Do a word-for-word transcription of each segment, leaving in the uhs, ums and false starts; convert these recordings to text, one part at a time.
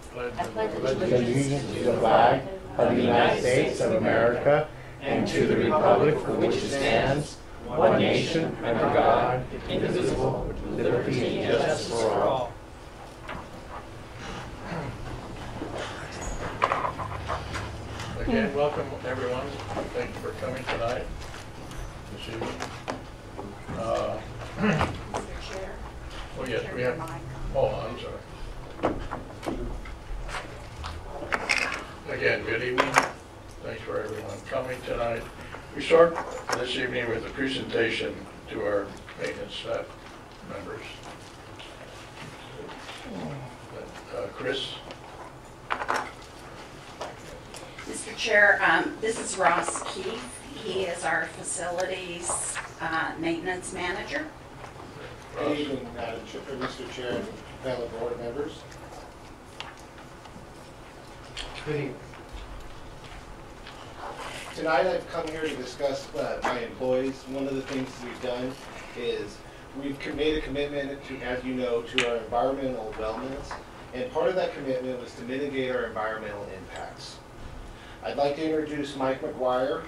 I pledge allegiance to the flag of the United States of America and to the republic for which it stands, one nation, under God, indivisible, with liberty and justice for all. Again, welcome everyone. Thank you for coming tonight, this evening. Uh, Mister Chair. oh yes, we have. Oh, I'm sorry. Again, good evening. Thanks for everyone coming tonight. We start this evening with a presentation to our maintenance staff members. Uh, Chris. Mister Chair, um, this is Ross Keith. He is our facilities uh, maintenance manager. Good evening, Madam Chair, Mister Chair, and fellow board members. Good evening. Tonight I've come here to discuss uh, my employees. One of the things we've done is we've made a commitment to, as you know, to our environmental wellness, and part of that commitment was to mitigate our environmental impacts. I'd like to introduce Mike McGuire,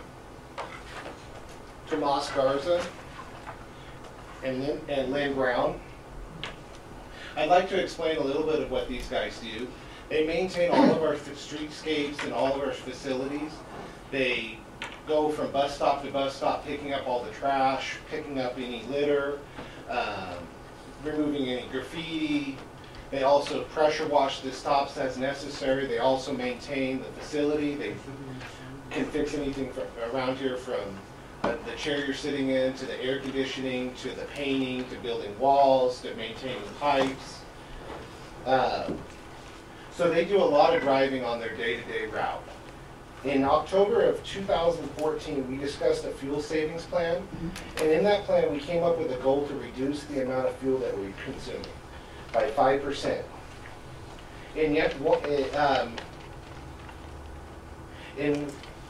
Tomas Garza, and Lynn, and Lynn Brown. I'd like to explain a little bit of what these guys do. They maintain all of our streetscapes and all of our facilities. They go from bus stop to bus stop, picking up all the trash, picking up any litter, um, removing any graffiti. They also pressure wash the stops as necessary. They also maintain the facility. They can fix anything from around here, from uh, the chair you're sitting in, to the air conditioning, to the painting, to building walls, to maintaining pipes. Uh, so they do a lot of driving on their day-to-day route. In October of two thousand fourteen, we discussed a fuel savings plan, and in that plan we came up with a goal to reduce the amount of fuel that we're consuming by five percent. And yet, um, in,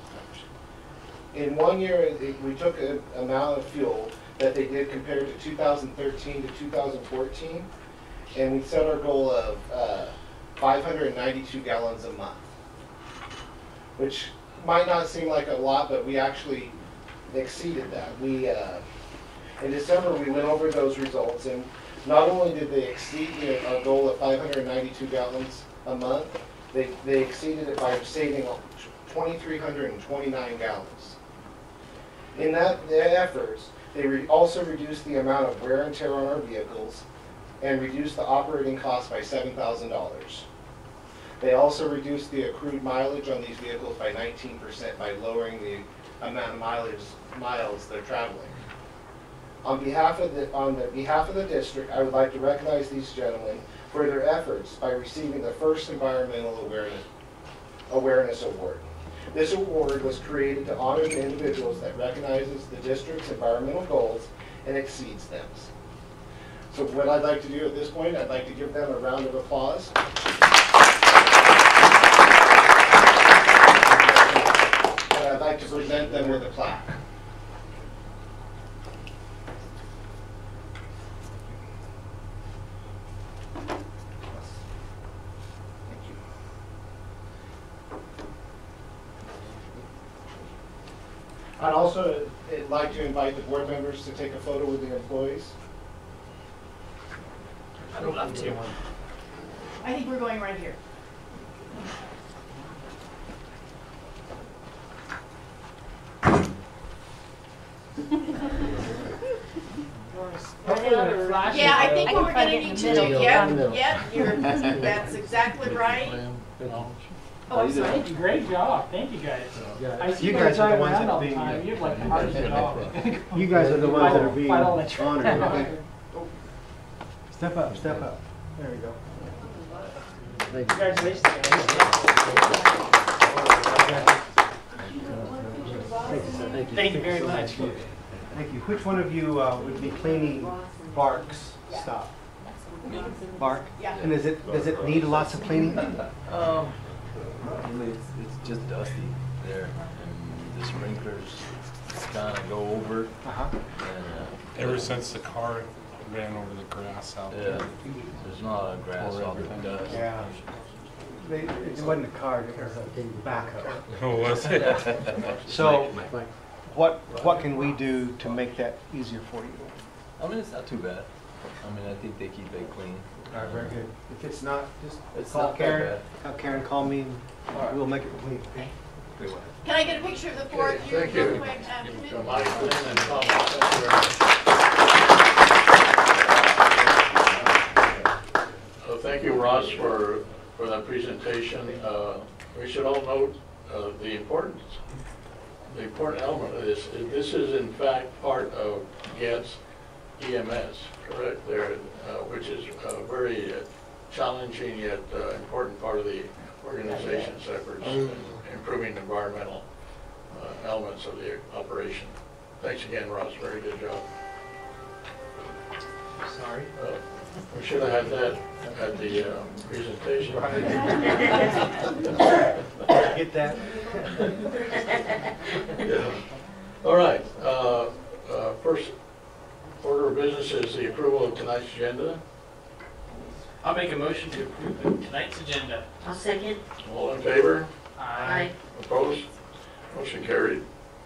in one year, it, we took an amount of fuel that they did compared to two thousand thirteen to two thousand fourteen, and we set our goal of uh, five hundred ninety-two gallons a month, which might not seem like a lot, but we actually exceeded that. We, uh, in December, we went over those results, and not only did they exceed the, our goal of five hundred ninety-two gallons a month, they, they exceeded it by saving two thousand three hundred twenty-nine gallons. In that their efforts, they re also reduced the amount of wear and tear on our vehicles and reduced the operating cost by seven thousand dollars. They also reduced the accrued mileage on these vehicles by nineteen percent by lowering the amount of mileage miles they're traveling. On behalf of the on the behalf of the district, I would like to recognize these gentlemen for their efforts by receiving the first Environmental Awareness Awareness Award. This award was created to honor the individuals that recognizes the district's environmental goals and exceeds them. So what I'd like to do at this point, I'd like to give them a round of applause. And I'd like to present them with a plaque. I'd also like to invite the board members to take a photo with the employees. I'd love to. I think we're going right here. Yeah, I think what we're going to need to do. Yep, yep, you're, that's exactly right. Oh, I'm sorry. Thank you. Great job. Thank you guys. I see You you guys guys are the drive ones around that are all the being time. You have like the hardest job. You guys are the ones that are being Fight all that honored. Step up, step up. There we go. Congratulations, guys. Thank you. Thank you very much. Thank you. Which one of you uh, would be cleaning Bark's stuff? Bark? Yeah. And is it, does it need lots of cleaning? Um, it's, it's just dusty there, and the sprinklers kind of go over. Uh-huh. And, uh, Ever since the car ran over the grass out yeah, there. there's not a lot of grass, all the dust. Yeah. they, it wasn't a card, it was a backhoe. Oh, was it? So, what, what can we do to make that easier for you? I mean, it's not too bad. I mean, I think they keep it clean. All right, very good. If it's not, just It's call not that Karen, bad. have Karen call me, and we'll make it clean, okay? Can I get a picture of the four of you Thank you. real quick? Um, So Mike, Lynn, and Tom, thank you very much. Uh, Thank you, Ross, for, for that presentation. Uh, We should all note uh, the importance, the important element of this. This is in fact part of GET's E M S, correct? There, uh, which is a very uh, challenging yet uh, important part of the organization's efforts in improving environmental uh, elements of the operation. Thanks again, Ross. Very good job. Sorry. Uh, We should have had that at the uh, presentation. Get that? Yeah. All right. Uh, uh, First order of business is the approval of tonight's agenda. I'll make a motion to approve tonight's agenda. I'll second. All in favor? Aye. Opposed? Motion carried.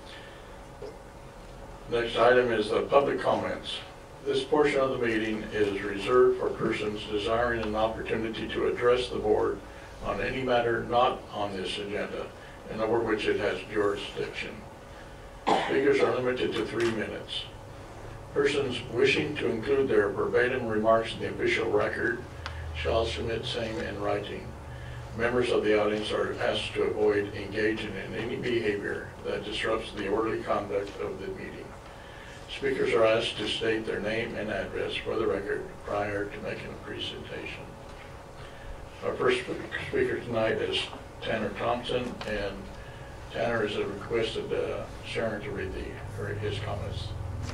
Next item is the public comments. This portion of the meeting is reserved for persons desiring an opportunity to address the board on any matter not on this agenda and over which it has jurisdiction. Speakers are limited to three minutes. Persons wishing to include their verbatim remarks in the official record shall submit same in writing. Members of the audience are asked to avoid engaging in any behavior that disrupts the orderly conduct of the meeting. Speakers are asked to state their name and address for the record prior to making a presentation. Our first speaker tonight is Tanner Thompson, and Tanner has requested uh, Sharon to read the, or his comments.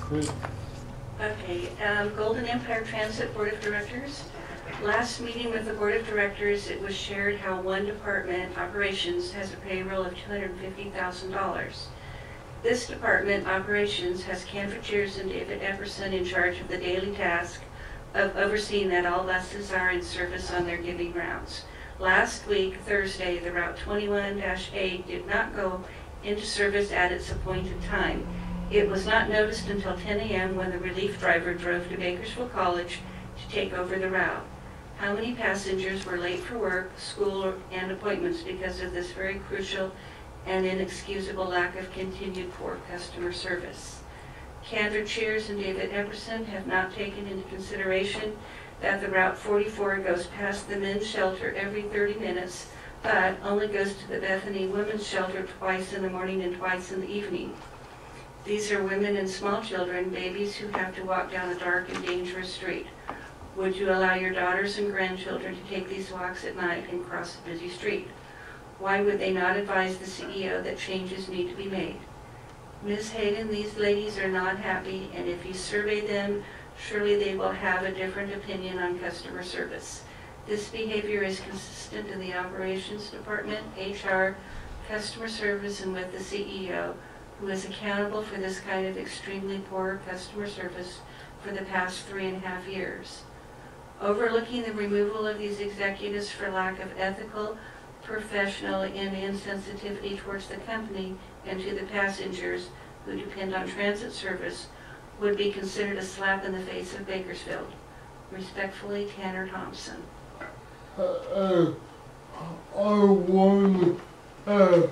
Okay, um, Golden Empire Transit Board of Directors. Last meeting with the Board of Directors, it was shared how one department, operations, has a payroll of two hundred fifty thousand dollars. This department, operations, has Kendra Cheers and David Epperson in charge of the daily task of overseeing that all buses are in service on their giving routes. Last week, Thursday, the Route twenty-one dash eight did not go into service at its appointed time. It was not noticed until ten A M when the relief driver drove to Bakersfield College to take over the route. How many passengers were late for work, school, and appointments because of this very crucial and inexcusable lack of continued poor customer service? Kendra Cheers and David Epperson have not taken into consideration that the Route forty-four goes past the men's shelter every thirty minutes, but only goes to the Bethany Women's Shelter twice in the morning and twice in the evening. These are women and small children, babies who have to walk down a dark and dangerous street. Would you allow your daughters and grandchildren to take these walks at night and cross a busy street? Why would they not advise the C E O that changes need to be made? Miz Hayden, these ladies are not happy, and if you survey them, surely they will have a different opinion on customer service. This behavior is consistent in the operations department, H R, customer service, and with the C E O, who is accountable for this kind of extremely poor customer service for the past three and a half years. Overlooking the removal of these executives for lack of ethical, professional, and insensitivity towards the company and to the passengers who depend on transit service would be considered a slap in the face of Bakersfield. Respectfully, Tanner Thompson. Uh, uh, I want uh,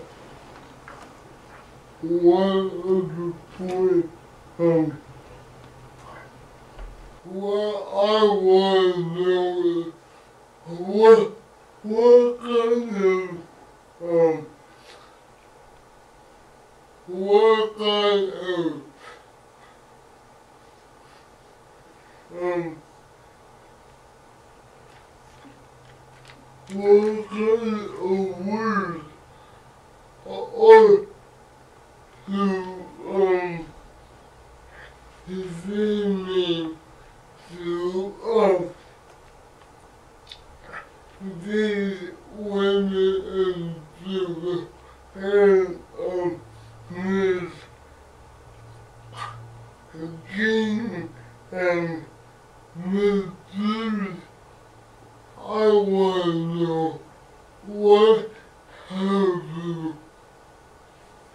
one other point. Um, what I want to know is what what kind of um what kind of um what kind of words are to um defending to um these women and children and um Miss King and Miss Judy. I want to know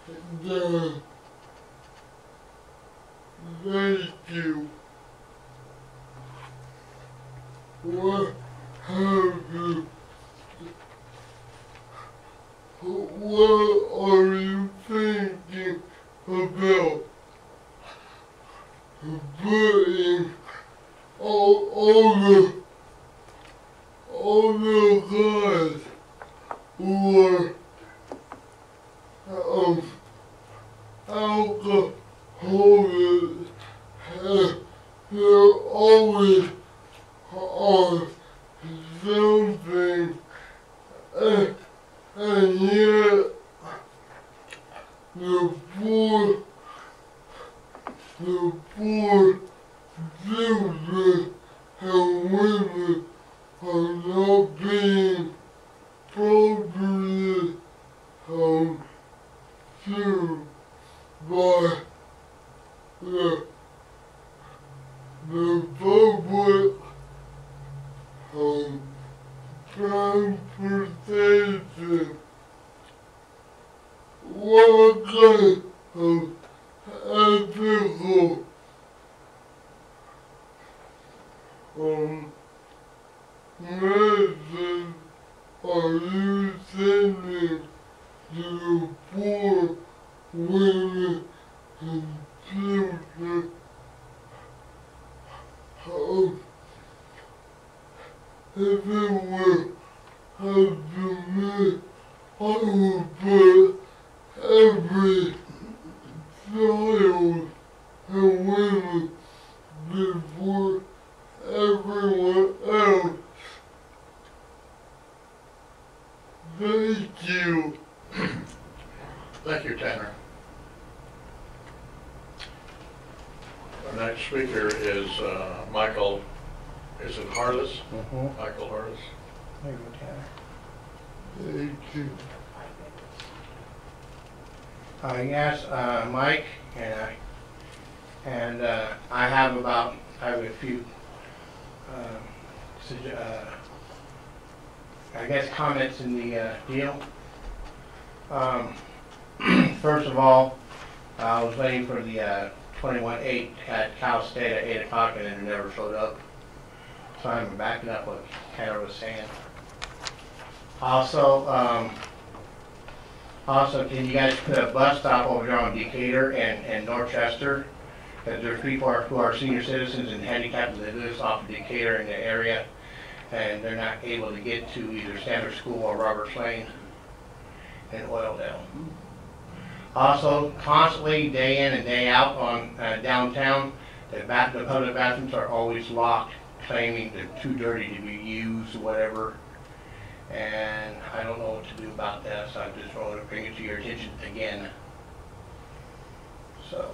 the, thank you. What have you, what are you thinking about putting all, all the, all the guys who are um, alcoholics, uh, they're always on something, uh, and yet the poor, the poor children and women are not being properly um, served by the, the public um, transportation. What kind of ethical um, message are you sending to the poor women and children? Um, if it were up to me, I would put every child and women before everyone else. Thank you. Thank you, Tanner. Our next speaker is uh, Michael, is it Harless? Mm-hmm. Michael Harless. There you go, Tanner. Thank you. Uh, yes, uh, Mike, and I, and uh, I have about, I have a few, uh, sugge- uh, I guess, comments in the uh, deal. Um, first of all, I was waiting for the uh, twenty-one eight at Cal State at eight o'clock, and then it never showed up. So I'm backing up what Tanner was saying. Also, um, also, can you guys put a bus stop over there on Decatur and, and Norchester? Because there's people are, who are senior citizens and handicapped that live off of Decatur in the area, and they're not able to get to either Standard School or Roberts Lane in Oildale. Also, constantly, day in and day out on uh, downtown, the, bath, the public bathrooms are always locked, claiming they're too dirty to be used or whatever. And I don't know what to do about that, so I just wanted to bring it to your attention again. So,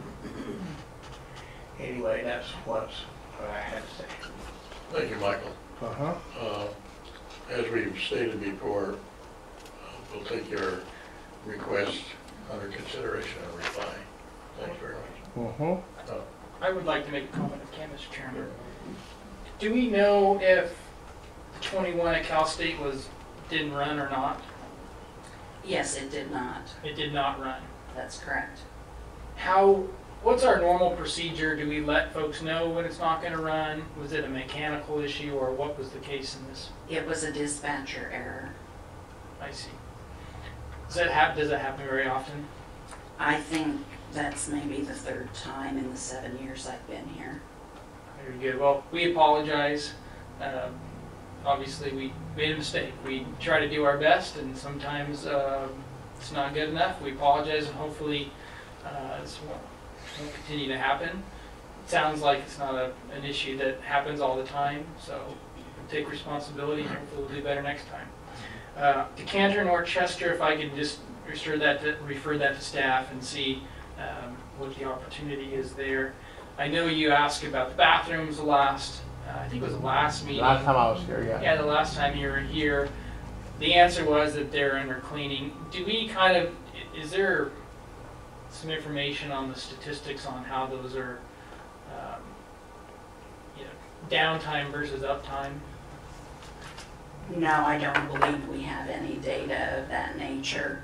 anyway, that's what's, what I had to say. Thank you, Michael. Uh-huh. Uh, as we've stated before, uh, we'll take your request under consideration and reply. Thanks very much. Uh-huh. Uh, I would like to make a comment if I can, Mister Chairman. Do we know if the twenty-one at Cal State was, didn't run or not? Yes, it did not. It did not run. That's correct. How, what's our normal procedure? Do we let folks know when it's not going to run? Was it a mechanical issue, or what was the case in this? It was a dispatcher error. I see. Does that happen, does that happen very often? I think that's maybe the third time in the seven years I've been here. Very good. Well, we apologize. Um, obviously, we made a mistake. We try to do our best, and sometimes um, it's not good enough. We apologize, and hopefully uh, this won't, won't continue to happen. It sounds like it's not a, an issue that happens all the time, so we'll take responsibility, and hopefully we'll do better next time. Uh, Decanter and Orchester, if I could just refer that to, refer that to staff and see um, what the opportunity is there. I know you asked about the bathrooms the last, uh, I think it was the last meeting. Last time I was here, yeah. Yeah, the last time you were here. The answer was that they're under cleaning. Do we kind of, is there some information on the statistics on how those are, um, you know, downtime versus uptime? No, I don't believe we have any data of that nature.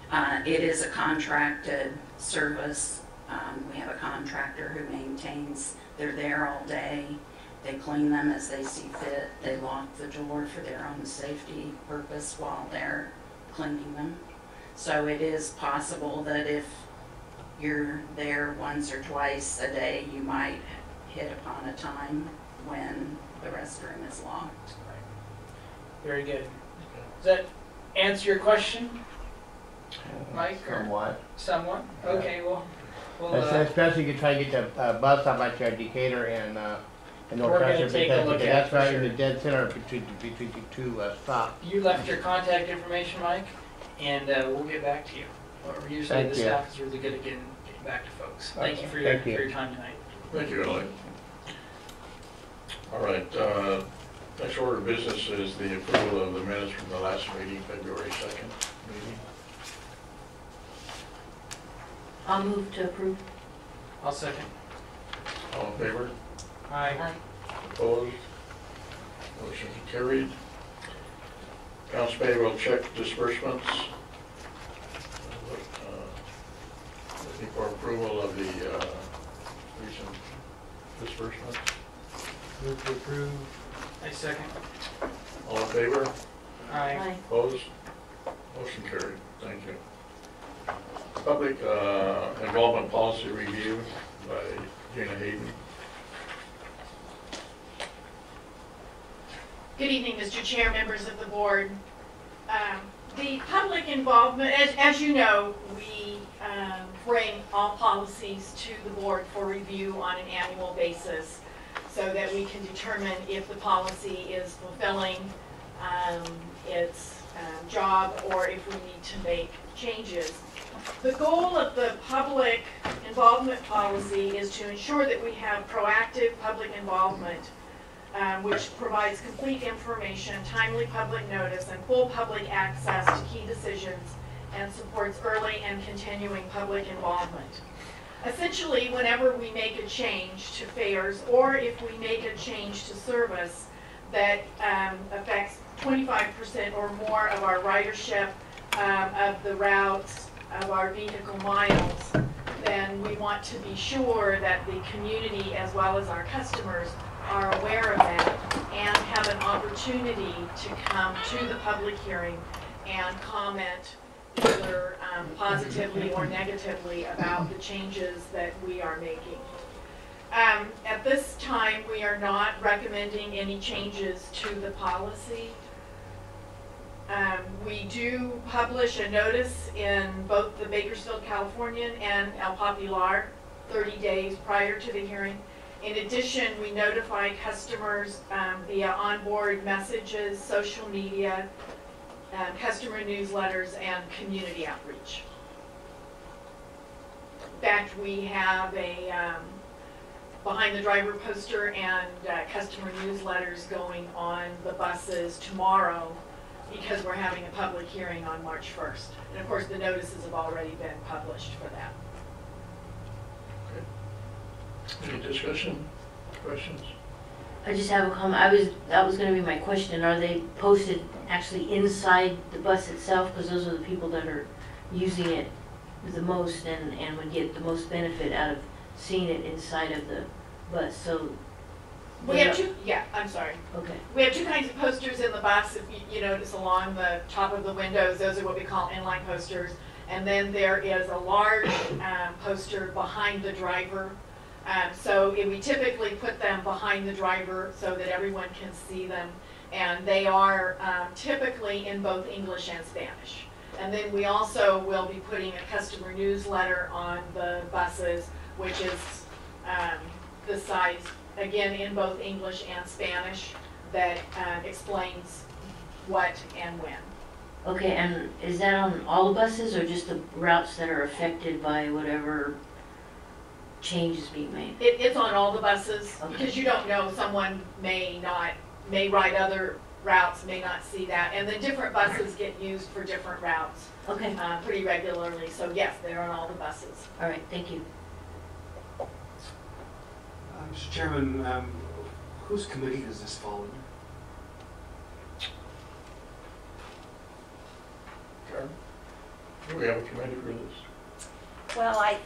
Uh, It is a contracted service. Um, We have a contractor who maintains, they're there all day. They clean them as they see fit. They lock the door for their own safety purpose while they're cleaning them. So it is possible that if you're there once or twice a day, you might hit upon a time when the restroom is locked. Very good. Does that answer your question, Mike? or Somewhat. Somewhat? Yeah. Okay, well, we'll, Es- uh, Especially if you try to get the uh, bus out like uh, Decatur and, uh, and North We're gonna Chester, take a because look because at it that's for right in the sure. dead center between, between the two uh, stops. you left your contact information, Mike, and uh, we'll get back to you. Or usually Thank the you. staff is really good at getting, getting back to folks. Thank you for your, Thank for you. your time tonight. Thank you, Ellie. All right, uh, next order of business is the approval of the minutes from the last meeting, February second meeting. I'll move to approve. I'll second. All in favor? Aye. Opposed? Motion carried. Accounts payable check disbursements. Uh, Looking for approval of the uh, recent disbursements. Move to approve. I second. All in favor? Aye. Opposed? Motion carried. Thank you. Public uh, involvement policy review by Gina Hayden. Good evening, Mister Chair, members of the board. Um, The public involvement, as, as you know, we um, bring all policies to the board for review on an annual basis so that we can determine if the policy is fulfilling um, its um, job or if we need to make changes. The goal of the public involvement policy is to ensure that we have proactive public involvement, um, which provides complete information, timely public notice, and full public access to key decisions, and supports early and continuing public involvement. Essentially, whenever we make a change to fares, or if we make a change to service that um, affects twenty-five percent or more of our ridership, um, of the routes, of our vehicle miles, then we want to be sure that the community as well as our customers are aware of that and have an opportunity to come to the public hearing and comment either um, positively or negatively about the changes that we are making. Um, at this time, we are not recommending any changes to the policy. Um, we do publish a notice in both the Bakersfield Californian and El Popular thirty days prior to the hearing. In addition, we notify customers um, via onboard messages, social media, um, customer newsletters, and community outreach. In fact, we have a um, behind the driver poster and uh, customer newsletters going on the buses tomorrow, because we're having a public hearing on March first. And of course, the notices have already been published for that. Any discussion, questions? I just have a comment. I was, that was gonna be my question. Are they posted actually inside the bus itself? Because those are the people that are using it the most and, and would get the most benefit out of seeing it inside of the bus, so. We have two, yeah, I'm sorry. Okay. We have two kinds of posters in the bus. If you, you notice along the top of the windows, those are what we call inline posters. And then there is a large um, poster behind the driver. Um, so if we typically put them behind the driver so that everyone can see them. And they are um, typically in both English and Spanish. And then we also will be putting a customer newsletter on the buses, which is um, the size, again, in both English and Spanish, that uh, explains what and when. Okay, and is that on all the buses or just the routes that are affected by whatever changes being made? It, it's on all the buses, Okay. because you don't know, someone may not, may ride other routes, may not see that. And then different buses get used for different routes Okay, uh, pretty regularly. So yes, they're on all the buses. all right, thank you. Uh, Mister Chairman, um, whose committee does this fall under? Karen? Do we have a committee for this? Well, I,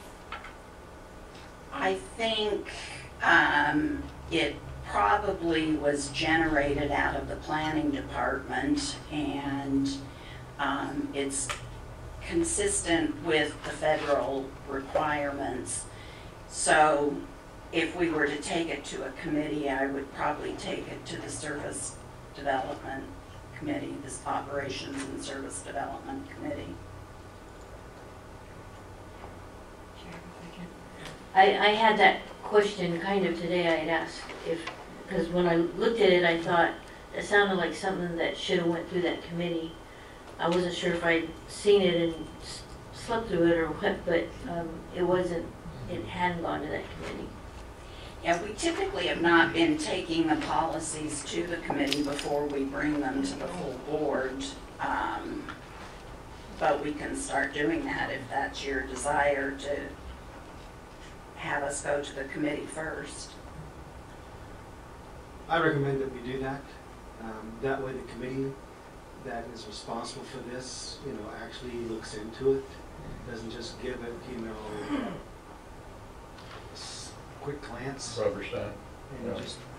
I think um, it probably was generated out of the planning department, and um, it's consistent with the federal requirements. So if we were to take it to a committee, I would probably take it to the Service Development Committee, this Operations and Service Development Committee. I, I had that question kind of today. I had asked if, because when I looked at it, I thought it sounded like something that should have went through that committee. I wasn't sure if I'd seen it and s- slept through it or what, but um, it wasn't, it hadn't gone to that committee. Yeah, we typically have not been taking the policies to the committee before we bring them to the full board. Um, but we can start doing that if that's your desire, to have us go to the committee first. I recommend that we do that. Um, that way the committee that is responsible for this, you know, actually looks into it. Doesn't just give it, you know, a s- quick glance Rubber stamp. and yeah. just,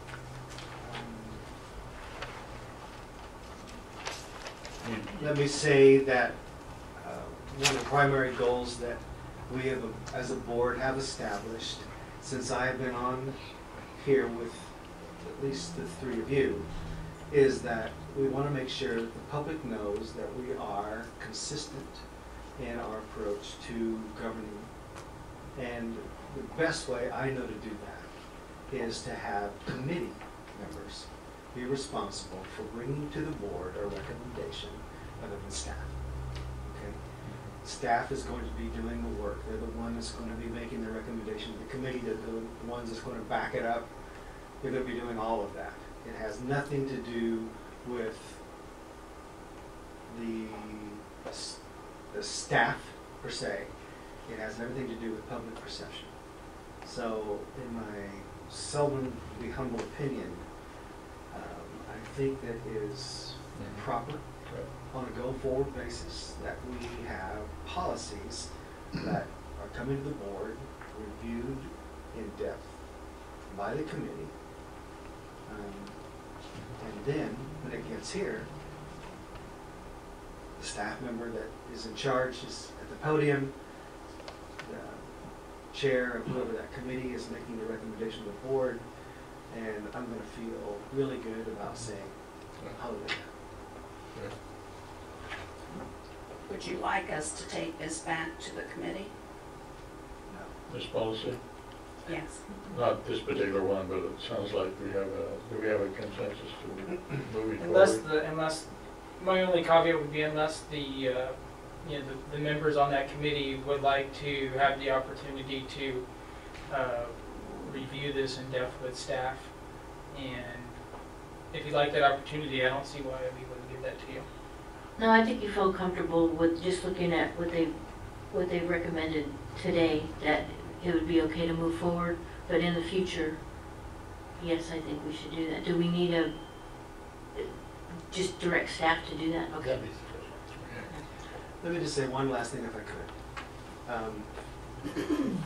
um, You- let me say that uh, one of the primary goals that we have, as a board, have established since I have been on here with at least the three of you, is that we want to make sure that the public knows that we are consistent in our approach to governing. And the best way I know to do that is to have committee members be responsible for bringing to the board a recommendation other than staff. Okay? Staff is going to be doing the work. They're the one that's going to be making the recommendation. The committee, the, the ones that's going to back it up, they're going to be doing all of that. It has nothing to do with the, the staff per se. It has everything to do with public perception. So in my seldomly humble opinion, um, I think that is proper on a go-forward basis that we have policies that are coming to the board, reviewed in depth by the committee, um, and then when it gets here, the staff member that is in charge is at the podium, the chair of whoever that committee is making the recommendation to the board, and I'm going to feel really good about saying, hallelujah. Would you like us to take this back to the committee? This policy? Yes. Not this particular one, but it sounds like we have a, do we have a consensus to move it Unless forward? the, unless, my only caveat would be unless the, uh, you know, the, the members on that committee would like to have the opportunity to uh, review this in depth with staff. And if you'd like that opportunity, I don't see why we wouldn't give that to you. No, I think you feel comfortable with just looking at what they, what they recommended today, that it would be okay to move forward, but in the future, yes, I think we should do that. Do we need a, just direct staff to do that? Okay. Let me just say one last thing if I could. Um,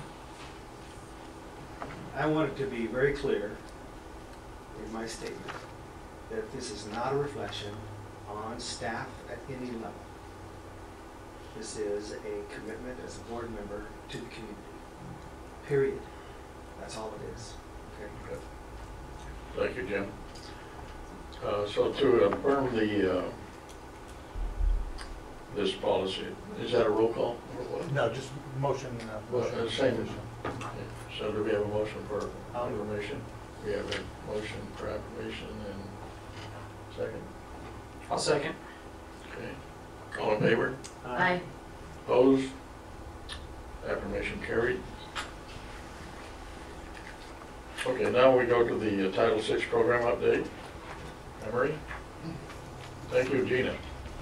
I want it to be very clear in my statement that this is not a reflection on staff at any level. This is a commitment as a board member to the community. Period. That's all it is. Okay. Thank you, Jim. Uh, so to affirm the, uh, this policy, is that a roll call or what? No, just motion. uh, Well, motion. uh, same. So do we have a motion for affirmation? We have a motion for affirmation and second. I'll second. Okay. All in favor? Aye. Opposed? Affirmation carried. Okay, now we go to the uh, Title six program update. Emery? Thank you, Gina.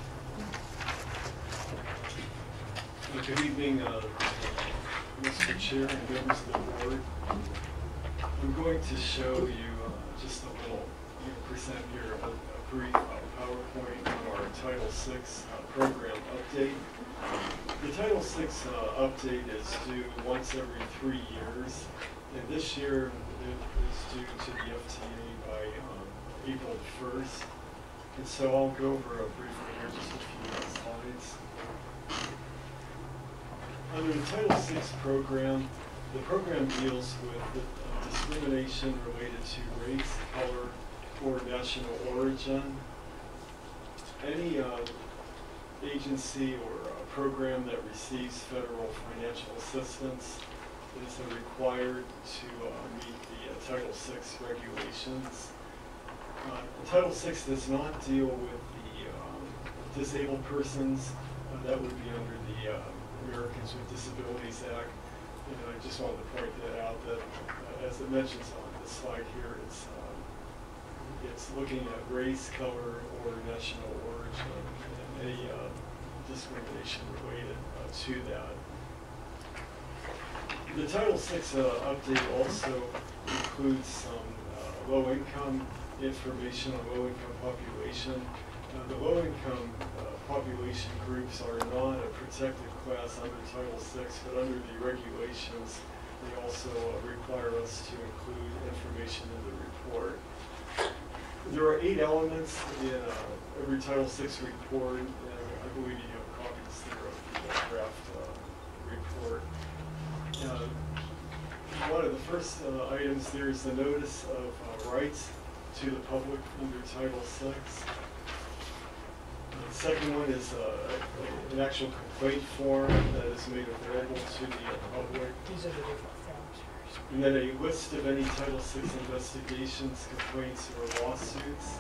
Good evening, uh, Mister Chair and members of the board. I'm going to show you uh, just a little, you know, present here a, a brief uh, PowerPoint on our Title six uh, program update. The Title six uh, update is due once every three years, and this year it is due to the F T A by um, April first. And so I'll go over a briefly here, just a few slides. Under the Title six program, the program deals with uh, discrimination related to race, color, or national origin. Any uh, agency or uh, program that receives federal financial assistance is uh, required to uh, meet the uh, Title six regulations. Uh, Title six does not deal with the um, disabled persons. Uh, that would be under the uh, Americans with Disabilities Act. And I just wanted to point that out, that uh, as it mentions on this slide here, it's, um, it's looking at race, color, or national origin, and any uh, discrimination related uh, to that. The Title six uh, update also includes some uh, low-income information on low-income population. Uh, the low-income uh, population groups are not a protected class under Title six, but under the regulations, they also uh, require us to include information in the report. There are eight elements in uh, every Title six report, and I believe you have copies there of the uh, draft uh, report. Uh, one of the first uh, items there is the notice of uh, rights to the public under Title six. The second one is uh, an actual complaint form that is made available to the public. These are the different forms. And then a list of any Title six investigations, complaints, or lawsuits.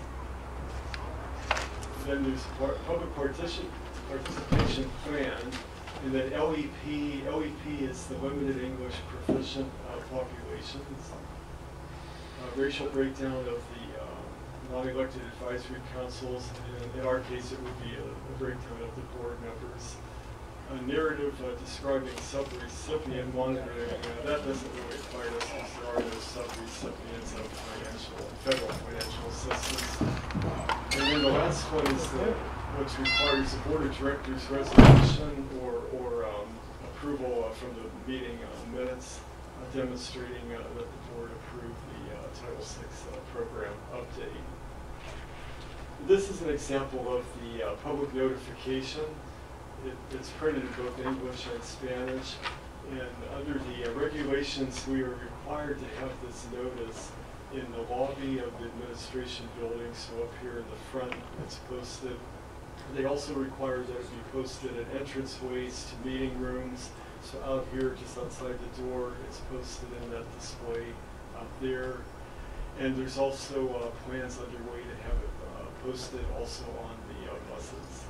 Then there's a public partition, participation plan. And then L E P, L E P is the limited English proficient uh, populations. Uh, racial breakdown of the uh, non-elected advisory councils, and in our case it would be a, a breakdown of the board members. A narrative uh, describing sub-recipient monitoring, uh, that doesn't really apply to us because there are no sub-recipients of financial, federal financial assistance. And then the last one is the, which requires the board of directors resolution or, or um, approval uh, from the meeting uh, minutes uh, demonstrating uh, that the board approved the uh, Title six uh, program update. This is an example of the uh, public notification. It, it's printed in both English and Spanish. And under the uh, regulations, we are required to have this notice in the lobby of the administration building. So up here in the front, it's posted. They also require that it be posted at entranceways to meeting rooms. So out here, just outside the door, it's posted in that display out there. And there's also uh, plans underway to have it uh, posted also on the uh, buses.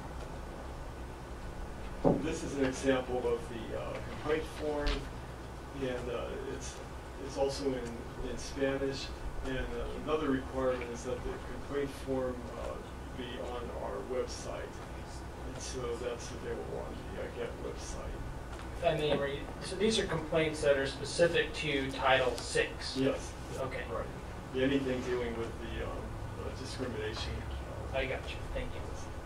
This is an example of the uh, complaint form, and uh, it's it's also in, in Spanish. And uh, another requirement is that the complaint form uh, be on our website, and so that's available on the uh, Get website. If I may read, so these are complaints that are specific to Title six? Yes. Okay. Right. Yeah, anything dealing with the um, uh, discrimination. Uh, I got you. Thank you.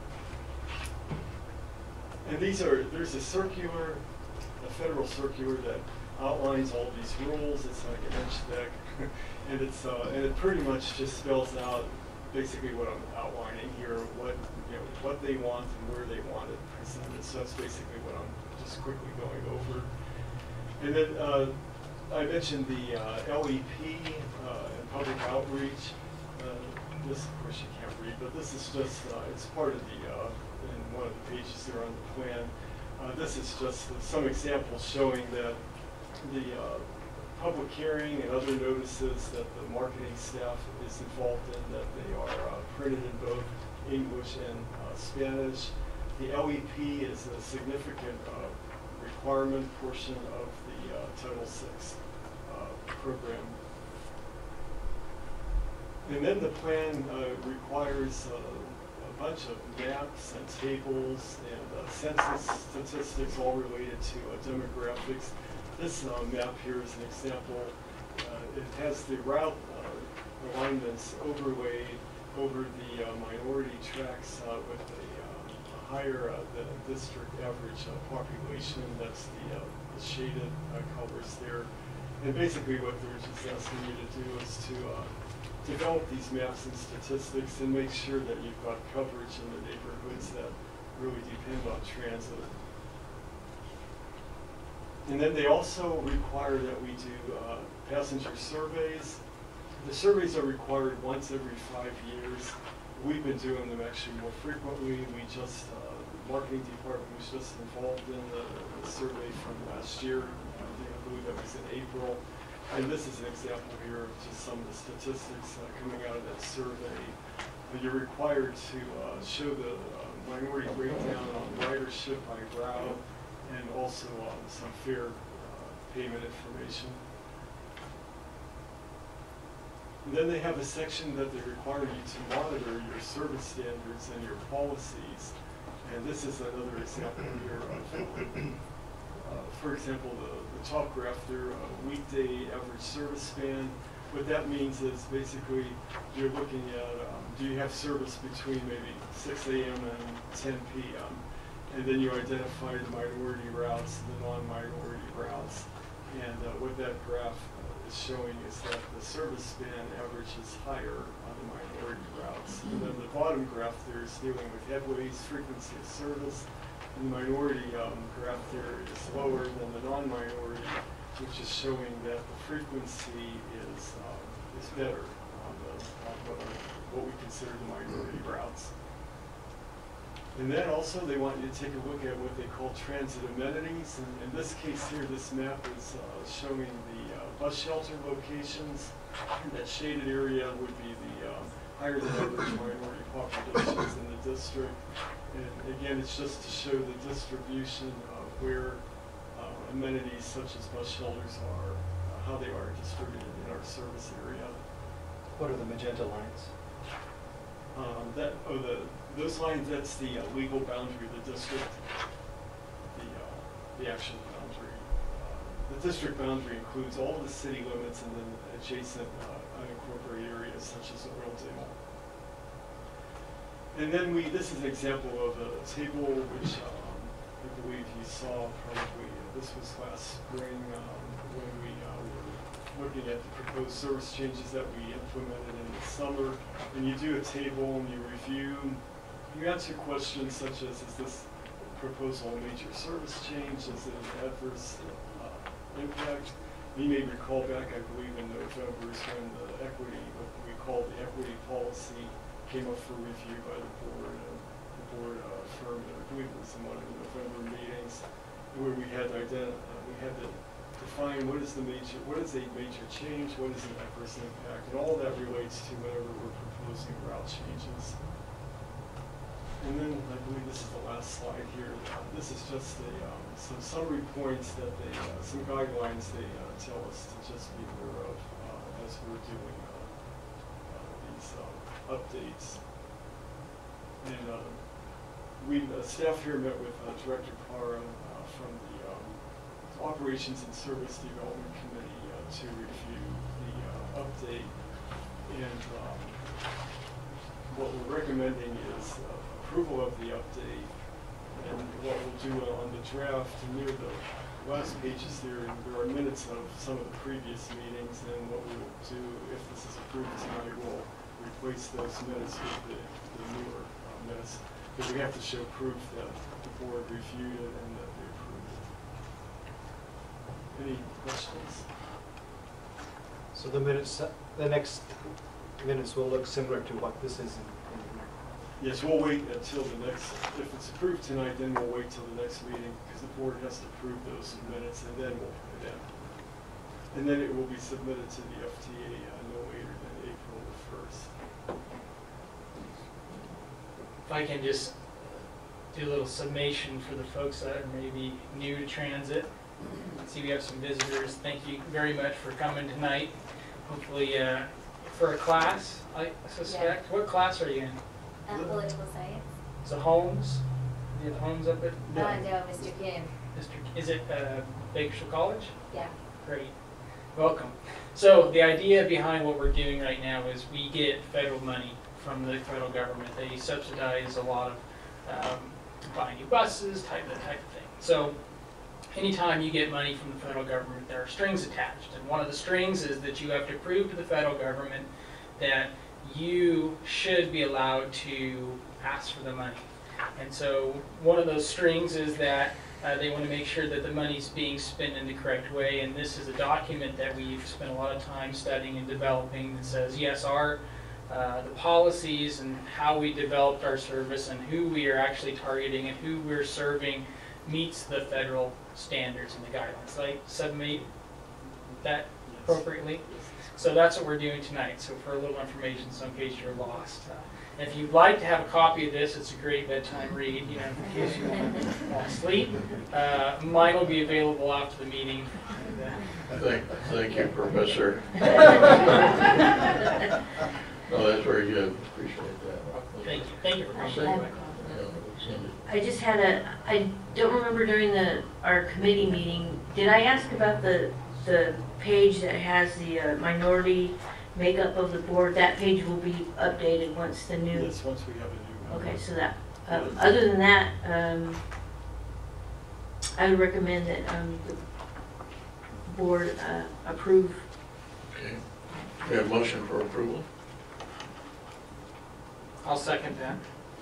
And these are, there's a circular, a federal circular that outlines all these rules. It's like an inch thick, and it's uh, and it pretty much just spells out basically what I'm outlining here, what you know, what they want and where they want it presented. So that's basically what I'm just quickly going over. And then uh, I mentioned the uh, L E P uh, and public outreach. Uh, this, of course, you can't read, but this is just uh, it's part of the. Uh, in one of the pages there on the plan. Uh, this is just some examples showing that the uh, public hearing and other notices that the marketing staff is involved in, that they are uh, printed in both English and uh, Spanish. The L E P is a significant uh, requirement portion of the uh, Title six uh, program. And then the plan uh, requires uh, a bunch of maps and tables and uh, census statistics all related to uh, demographics. This uh, map here is an example. Uh, it has the route uh, alignments overlaid over the uh, minority tracks uh, with a uh, higher uh, the district average uh, population. That's the, uh, the shaded uh, colors there. And basically what they're just asking you to do is to uh, develop these maps and statistics and make sure that you've got coverage in the neighborhoods that really depend on transit. And then they also require that we do uh, passenger surveys. The surveys are required once every five years. We've been doing them actually more frequently. We just, uh, the marketing department was just involved in the, the survey from last year. I think I believe that was in April. And this is an example here of just some of the statistics uh, coming out of that survey. Uh, you're required to uh, show the uh, minority breakdown on ridership by route and also um, some fare uh, payment information. And then they have a section that they require you to monitor your service standards and your policies. And this is another example here of, uh, for example, the, the top graph there, uh, weekday average service span. What that means is basically you're looking at, um, do you have service between maybe six A M and ten P M? And then you identify the minority routes, the non-minority routes. And uh, what that graph uh, is showing is that the service span average is higher on the minority routes. And then the bottom graph there is dealing with headways, frequency of service. And the minority um, graph there is lower than the non-minority, which is showing that the frequency is um, is better on, the, on what, are, what we consider the minority routes. And then also they want you to take a look at what they call transit amenities. And in this case here, this map is uh, showing the uh, bus shelter locations. That shaded area would be the um, higher than average minority populations in the district. And again, it's just to show the distribution of where uh, amenities such as bus shelters are, uh, how they are distributed in our service area. What are the magenta lines? Um, that, oh, the, those lines, that's the uh, legal boundary of the district, the, uh, the actual boundary. Uh, the district boundary includes all the city limits and then adjacent uh, unincorporated areas such as Oildale. And then we, this is an example of a table which um, I believe you saw probably, uh, this was last spring um, when we uh, were looking at the proposed service changes that we implemented in the summer. And you do a table and you review, you answer questions such as, is this proposal a major service change? Is it an adverse uh, impact? You may recall back, I believe in November is when the equity, what we call the equity policy, came up for review by the board. And the board uh, affirmed it, I believe it was in one of the November meetings, where we had to ident uh, we had to define what is the major, what is a major change, what is an adverse impact, and all that relates to whenever we're proposing route changes. And then I believe this is the last slide here. Uh, this is just a, um, some summary points that they, uh, some guidelines they uh, tell us to just be aware of uh, as we're doing uh, uh, these uh, updates. And uh, we, uh, staff here met with uh, Director Parra uh, from the um, Operations and Service Development Committee uh, to review the uh, update. And um, what we're recommending is uh, approval of the update. And what we'll do on the draft, near the last pages there, and there are minutes of some of the previous meetings, and what we will do, if this is approved tonight, we'll replace those minutes with the, the newer uh, minutes. But we have to show proof that the board reviewed it and that they approved it. Any questions? So the minutes, the next minutes will look similar to what this is in, in Yes, we'll wait until the next, if it's approved tonight, then we'll wait till the next meeting, because the board has to approve those minutes, and then we'll put it in. And then it will be submitted to the F T A uh, no later than April the first. If I can just do a little summation for the folks that are maybe new to transit. I see we have some visitors. Thank you very much for coming tonight. Hopefully uh, for a class, I suspect. Yeah. What class are you in? Um, political science. So Holmes? Do you have Holmes up at? No, uh, no, Mister Kim. Mister Is it uh, Bakersfield College? Yeah. Great. Welcome. So the idea behind what we're doing right now is we get federal money from the federal government. They subsidize a lot of um, buy new buses, type that type of thing. So anytime you get money from the federal government, there are strings attached. And one of the strings is that you have to prove to the federal government that you should be allowed to ask for the money. And so one of those strings is that uh, they want to make sure that the money's being spent in the correct way. And this is a document that we've spent a lot of time studying and developing that says, yes, our uh, the policies and how we developed our service and who we are actually targeting and who we're serving meets the federal standards and the guidelines. Did I submit that appropriately? So that's what we're doing tonight. So for a little information, so in case you're lost. Uh, if you'd like to have a copy of this, it's a great bedtime read, you know, in case you want to fall asleep. Uh, mine will be available after the meeting. And, uh, Thank, thank you, Professor. No, that's very good. Appreciate that. Thank you. Thank you for coming. I just had a, I don't remember during the, our committee meeting, did I ask about the, the page that has the uh, minority makeup of the board? That page will be updated once the new. Yes, once we have a new. Okay, so that, um, other than that, um, I would recommend that, um, the board, uh, approve. Okay. We have motion for approval. I'll second that.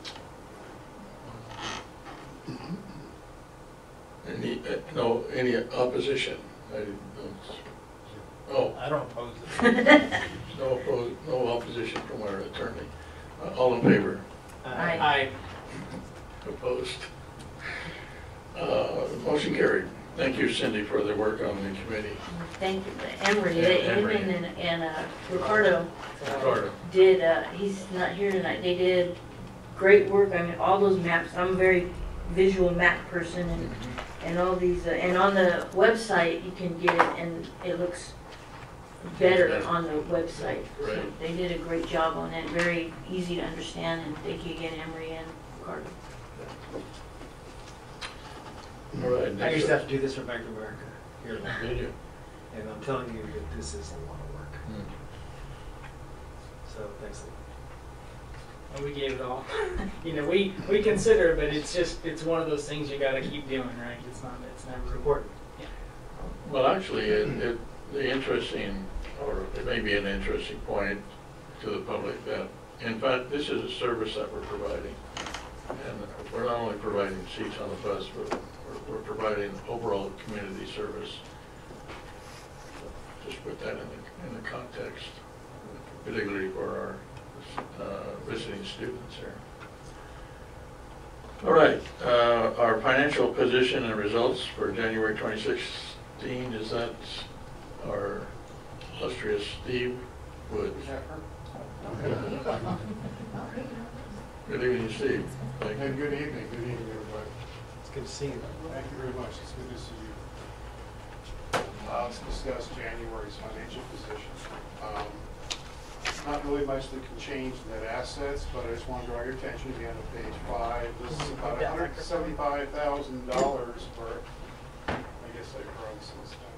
Any, uh, no, any opposition? I didn't, oh, I don't oppose it. no oppose, no opposition from our attorney. Uh, all in favor? Aye. Aye. Opposed? Uh, motion carried. Thank you, Cindy, for the work on the committee. Thank you, Emery, Yeah, him Emery. and, and, uh, Ricardo Ricardo. did, uh, he's not here tonight, they did great work. I mean, all those maps, I'm a very visual map person, and, and all these, uh, and on the website, you can get it, and it looks better on the website. So Right. they did a great job on it, very easy to understand, and thank you again, Emery and Ricardo. All right, I next used to up. have to do this for Bank of America here, Did you? and I'm telling you that this is a lot of work. Hmm. So thanks. And we gave it all. You know, we, we consider, but it's just, it's one of those things you gotta keep doing, right? It's not, it's never Important. Well, actually, it, it, the interesting, or it may be an interesting point to the public that, in fact, this is a service that we're providing. And we're not only providing seats on the bus, but we're, we're providing overall community service. So just put that in the, in the context, particularly for our uh, visiting students here. All right, uh, our financial position and results for January twenty sixteen, is that our illustrious Steve Woods? Good evening, Steve. Thank you. And good evening, good evening, everybody. It's good to see you. Thank you very much, it's good to see you. Uh, let's discuss January's financial position. Um, Not really much that can change net assets, but I just want to draw your attention again to page five. This is about one hundred seventy-five thousand dollars for, I guess I crossed some stuff.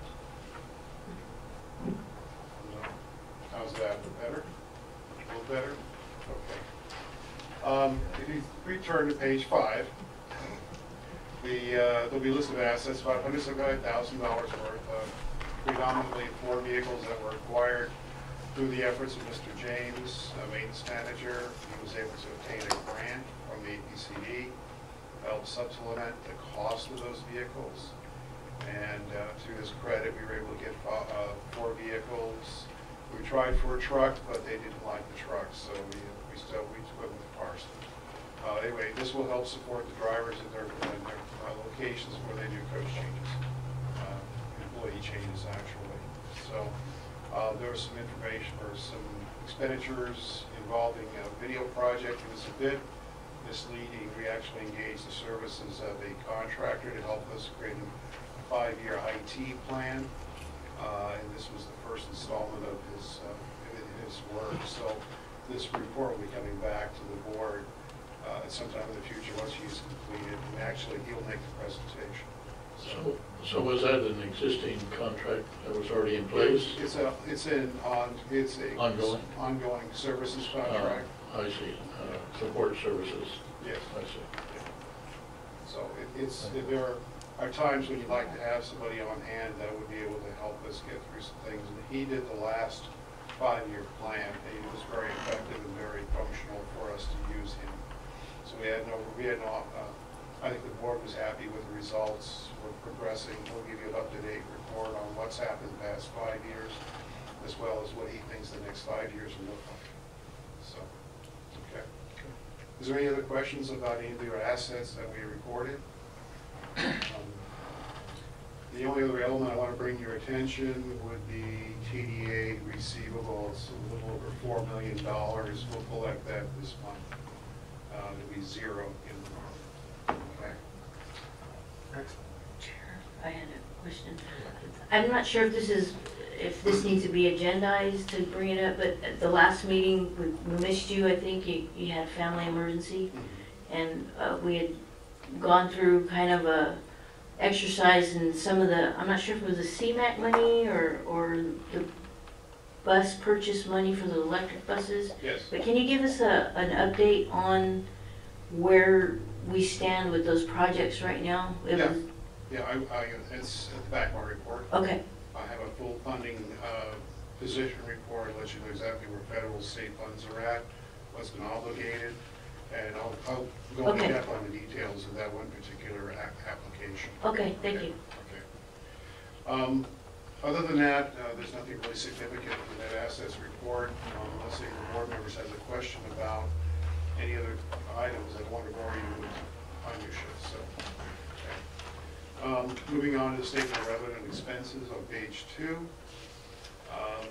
No. How's that, better? A little better? Okay. Um, if you return to page five, the, uh, there'll be a list of assets, about one hundred seventy-five thousand dollars worth of predominantly four vehicles that were acquired through the efforts of Mister James, a maintenance manager. He was able to obtain a grant from the A P C D to help supplement the cost of those vehicles. And uh, to his credit, we were able to get uh, four vehicles. We tried for a truck, but they didn't like the truck, so we, we still we went with the Parson. Uh, anyway, this will help support the drivers in their, in their uh, locations where they do coach changes, uh, employee changes actually. So. Uh, there was some information or some expenditures involving a video project. It was a bit misleading. We actually engaged the services of a contractor to help us create a five-year I T plan. Uh, and this was the first installment of his, uh, his work. So this report will be coming back to the board uh, at some time in the future once he's completed. And actually, he'll make the presentation. So, so was that an existing contract that was already in place? It's a, it's an on, it's a Ongoing? ongoing services contract. Uh, I see, uh, support services. Yes. I see. So it, it's, there are, are times when you'd like to have somebody on hand that would be able to help us get through some things. And he did the last five-year plan, and he was very effective and very functional for us to use him. So we had no, we had no, uh, I think the board was happy with the results. We're progressing. We'll give you an up-to-date report on what's happened the past five years, as well as what he thinks the next five years will look like. So, okay. Is there any other questions about any of your assets that we recorded? Um, The only other element I want to bring to your attention would be T D A receivables, a little over four million dollars. We'll collect that this month. Uh, it'll be zero in the month. Okay. Chair, I had a question. I'm not sure if this is, if this needs to be agendized to bring it up, but at the last meeting, we we missed you, I think. You, you had a family emergency. And uh, we had gone through kind of a exercise in some of the, I'm not sure if it was the C MAC money or, or the bus purchase money for the electric buses. Yes. But can you give us a, an update on where we stand with those projects right now? It Yeah. was, Yeah, I, I, it's at the back of my report. okay, I have a full funding uh, position report, let you know exactly where federal, state funds are at, what's been obligated, and I'll, I'll go into Okay. depth on the details of that one particular a- application. okay, thank Okay, you. Okay. Um, Other than that, uh, there's nothing really significant in that assets report, um, unless any of the board members has a question about any other items that want to bore you with on your shift, so. Okay. Um, Moving on to the statement of revenue and expenses on page two. Um,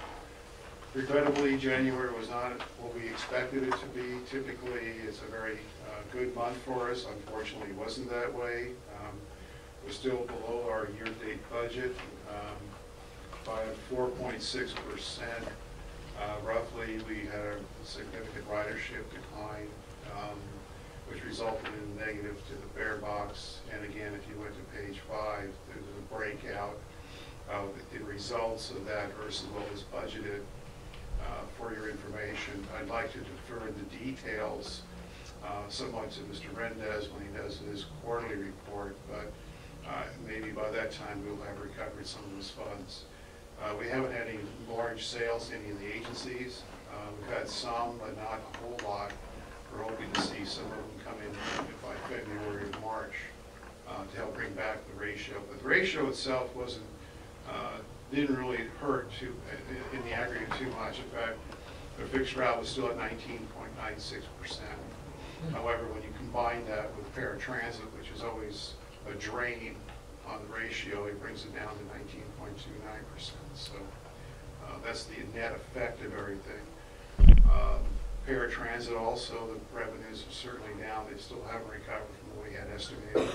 Regrettably, January was not what we expected it to be. Typically, it's a very uh, good month for us. Unfortunately, it wasn't that way. Um, We're still below our year-to-date budget um, by four point six percent. Uh, roughly, we had a significant ridership decline, um, which resulted in negative to the fare box. And again, if you went to page five, there's a breakout of the results of that versus what was budgeted. Uh, for your information, I'd like to defer the details uh, somewhat to Mister Rendez when he does his quarterly report, but uh, maybe by that time we'll have recovered some of those funds. Uh, we haven't had any large sales in any of the agencies. Uh, we've had some, but not a whole lot. We're hoping to see some of them come in by February or March uh, to help bring back the ratio. But the ratio itself wasn't uh, didn't really hurt too, in, in the aggregate too much. In fact, the fixed route was still at nineteen point nine six percent. However, when you combine that with paratransit, which is always a drain on the ratio, it brings it down to nineteen point two nine percent. So uh, that's the net effect of everything. Um, paratransit also, the revenues are certainly down. They still haven't recovered from what we had estimated.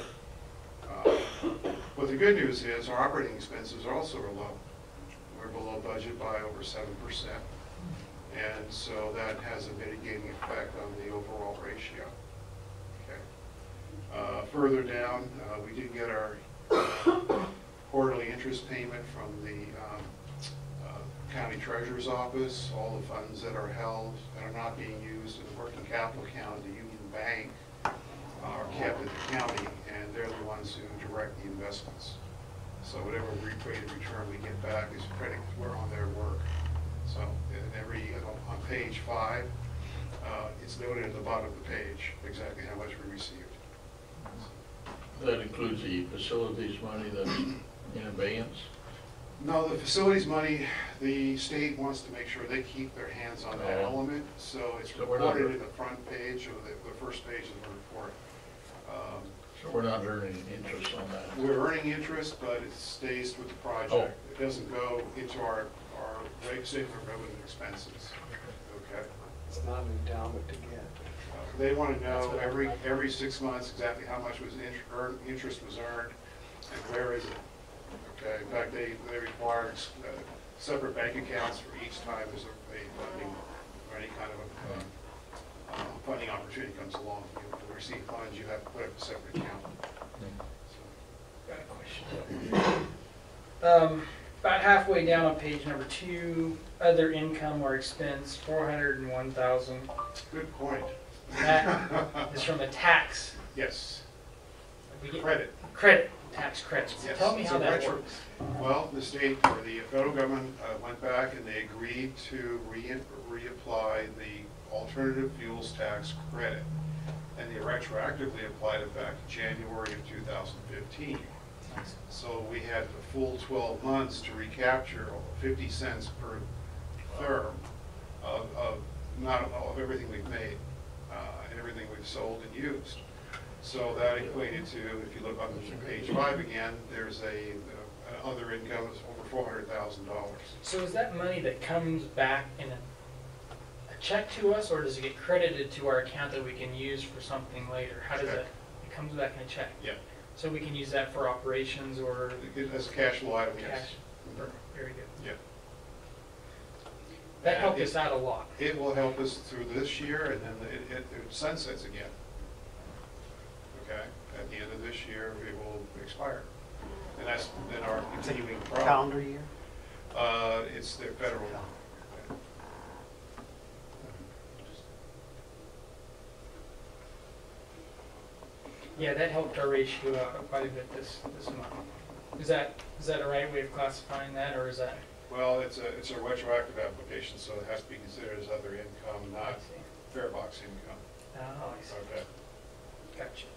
Uh, but the good news is our operating expenses also are low. We're below budget by over seven percent. And so that has a mitigating effect on the overall ratio. Okay. Uh, further down, uh, we did get our uh, quarterly interest payment from the um, uh, county treasurer's office. All the funds that are held and are not being used in the working capital account of the Union Bank are kept at the county, and they're the ones who direct the investments. So whatever rate of return we get back is credit on their work. So in every, on page five, uh, it's noted at the bottom of the page exactly how much we received. That includes the facilities money that's in abeyance? No, the facilities money, the state wants to make sure they keep their hands on that Oh. element, so it's So we're not- reported in the front page or the, the first page of the report. Um, So we're not earning interest on that? We're earning interest, but it stays with the project. Oh. It doesn't go into our, our rate statement of revenue expenses. Okay? It's not an endowment to get. Uh, They want to know every, every six months exactly how much was int- earned, interest was earned, and where is it? Okay, in fact, they, they require uh, separate bank accounts for each time there's a a funding or any kind of a, uh, uh, funding opportunity comes along. You know, to receive funds, you have to put up a separate account. So, Got a question. Um, about halfway down on page number two, other income or expense, four hundred and one thousand. Good point. That is from a tax. Yes. We get credit. credit, tax credits. Yes. Tell me how So that retro- works. Well, the state or the federal government uh, went back and they agreed to re- reapply the alternative fuels tax credit. And they retroactively applied it back in January of two thousand fifteen. So we had the full twelve months to recapture fifty cents per therm of, of not of everything we've made uh, and everything we've sold and used. So that equated to, if you look on page five again, there's a, uh, other income is over four hundred thousand dollars. So is that money that comes back in a, a check to us, or does it get credited to our account that we can use for something later? How does Check. that, it comes back in a check? Yeah. So we can use that for operations or As a cash flow item, yes. cash? Very good. Yeah. That And helped it- us out a lot. It will help us through this year, and then it, it it sunsets again. Okay, at the end of this year, it will expire. And that's been our continuing problem. Calendar year? Uh, it's the federal. Yeah, that helped our ratio out quite a bit this, this month. Is that, is that a right way of classifying that, or is that? Well, it's a, it's a retroactive application, so it has to be considered as other income, not fare box income. Oh, I see. Okay. Gotcha.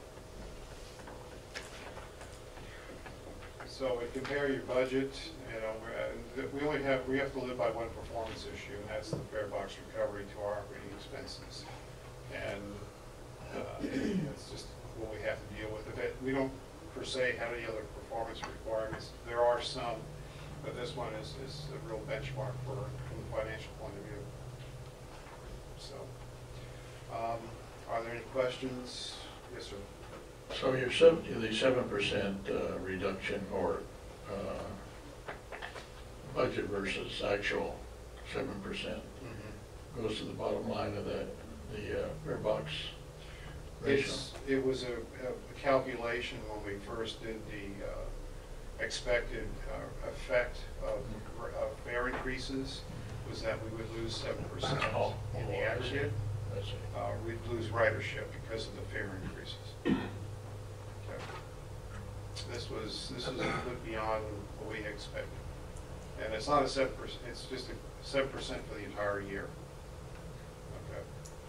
So we compare your budget, you know, we're, uh, we only have, we have to live by one performance issue, and that's the fare box recovery to our operating expenses. And uh, it's just what we have to deal with. It. We don't per se have any other performance requirements. There are some, but this one is, is a real benchmark for, from the financial point of view. So, um, are there any questions? Yes, sir. So your seven, the seven percent uh, reduction or uh, budget versus actual seven percent Mm-hmm. goes to the bottom line of the, the uh, fare box ratio? It's, it was a, a calculation when we first did the uh, expected uh, effect of, of fare increases, was that we would lose seven percent Oh, in the oh, I see. aggregate. I see. Uh, we'd lose ridership because of the fare increases. Okay. This was, this was a bit beyond what we expected. And it's not a seven percent, it's just a seven percent for the entire year. Okay.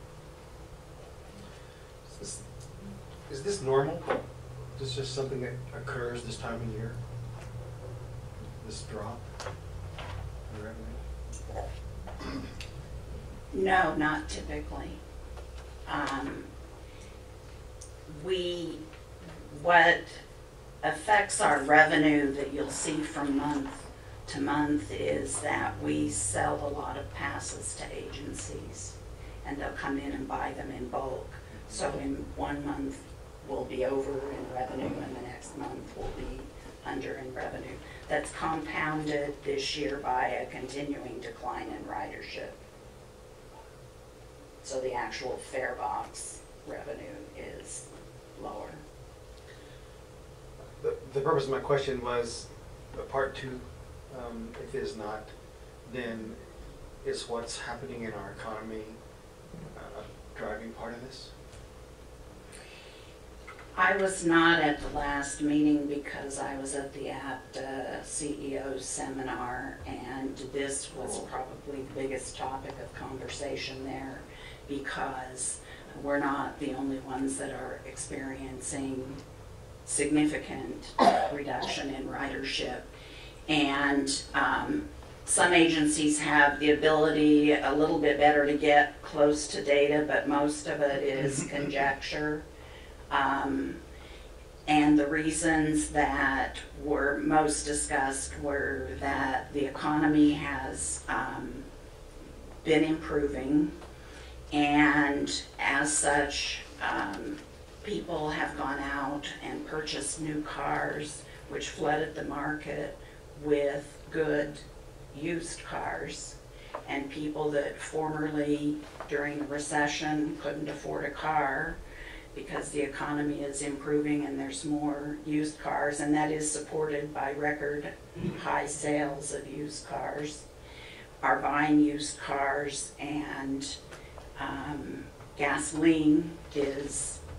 Is this, is this normal? Is this just something that occurs this time of year? This drop in revenue? No, not typically. Um, we, what affects our revenue that you'll see from month to month is that we sell a lot of passes to agencies, and they'll come in and buy them in bulk. So in one month, we'll be over in revenue, and the next month we'll be under in revenue. That's compounded this year by a continuing decline in ridership. So the actual fare box revenue is lower. The, the purpose of my question was, uh, part two, um, if it is not, then is what's happening in our economy uh, a driving part of this? I was not at the last meeting because I was at the apt uh, C E O seminar, and this was probably the biggest topic of conversation there, because we're not the only ones that are experiencing significant reduction in ridership. And um, some agencies have the ability a little bit better to get close to data, but most of it is conjecture. Um, and the reasons that were most discussed were that the economy has um, been improving, and as such, um, people have gone out and purchased new cars, which flooded the market with good used cars. And people that formerly, during the recession, couldn't afford a car, because the economy is improving and there's more used cars, and that is supported by record high sales of used cars, are buying used cars, and um, gasoline is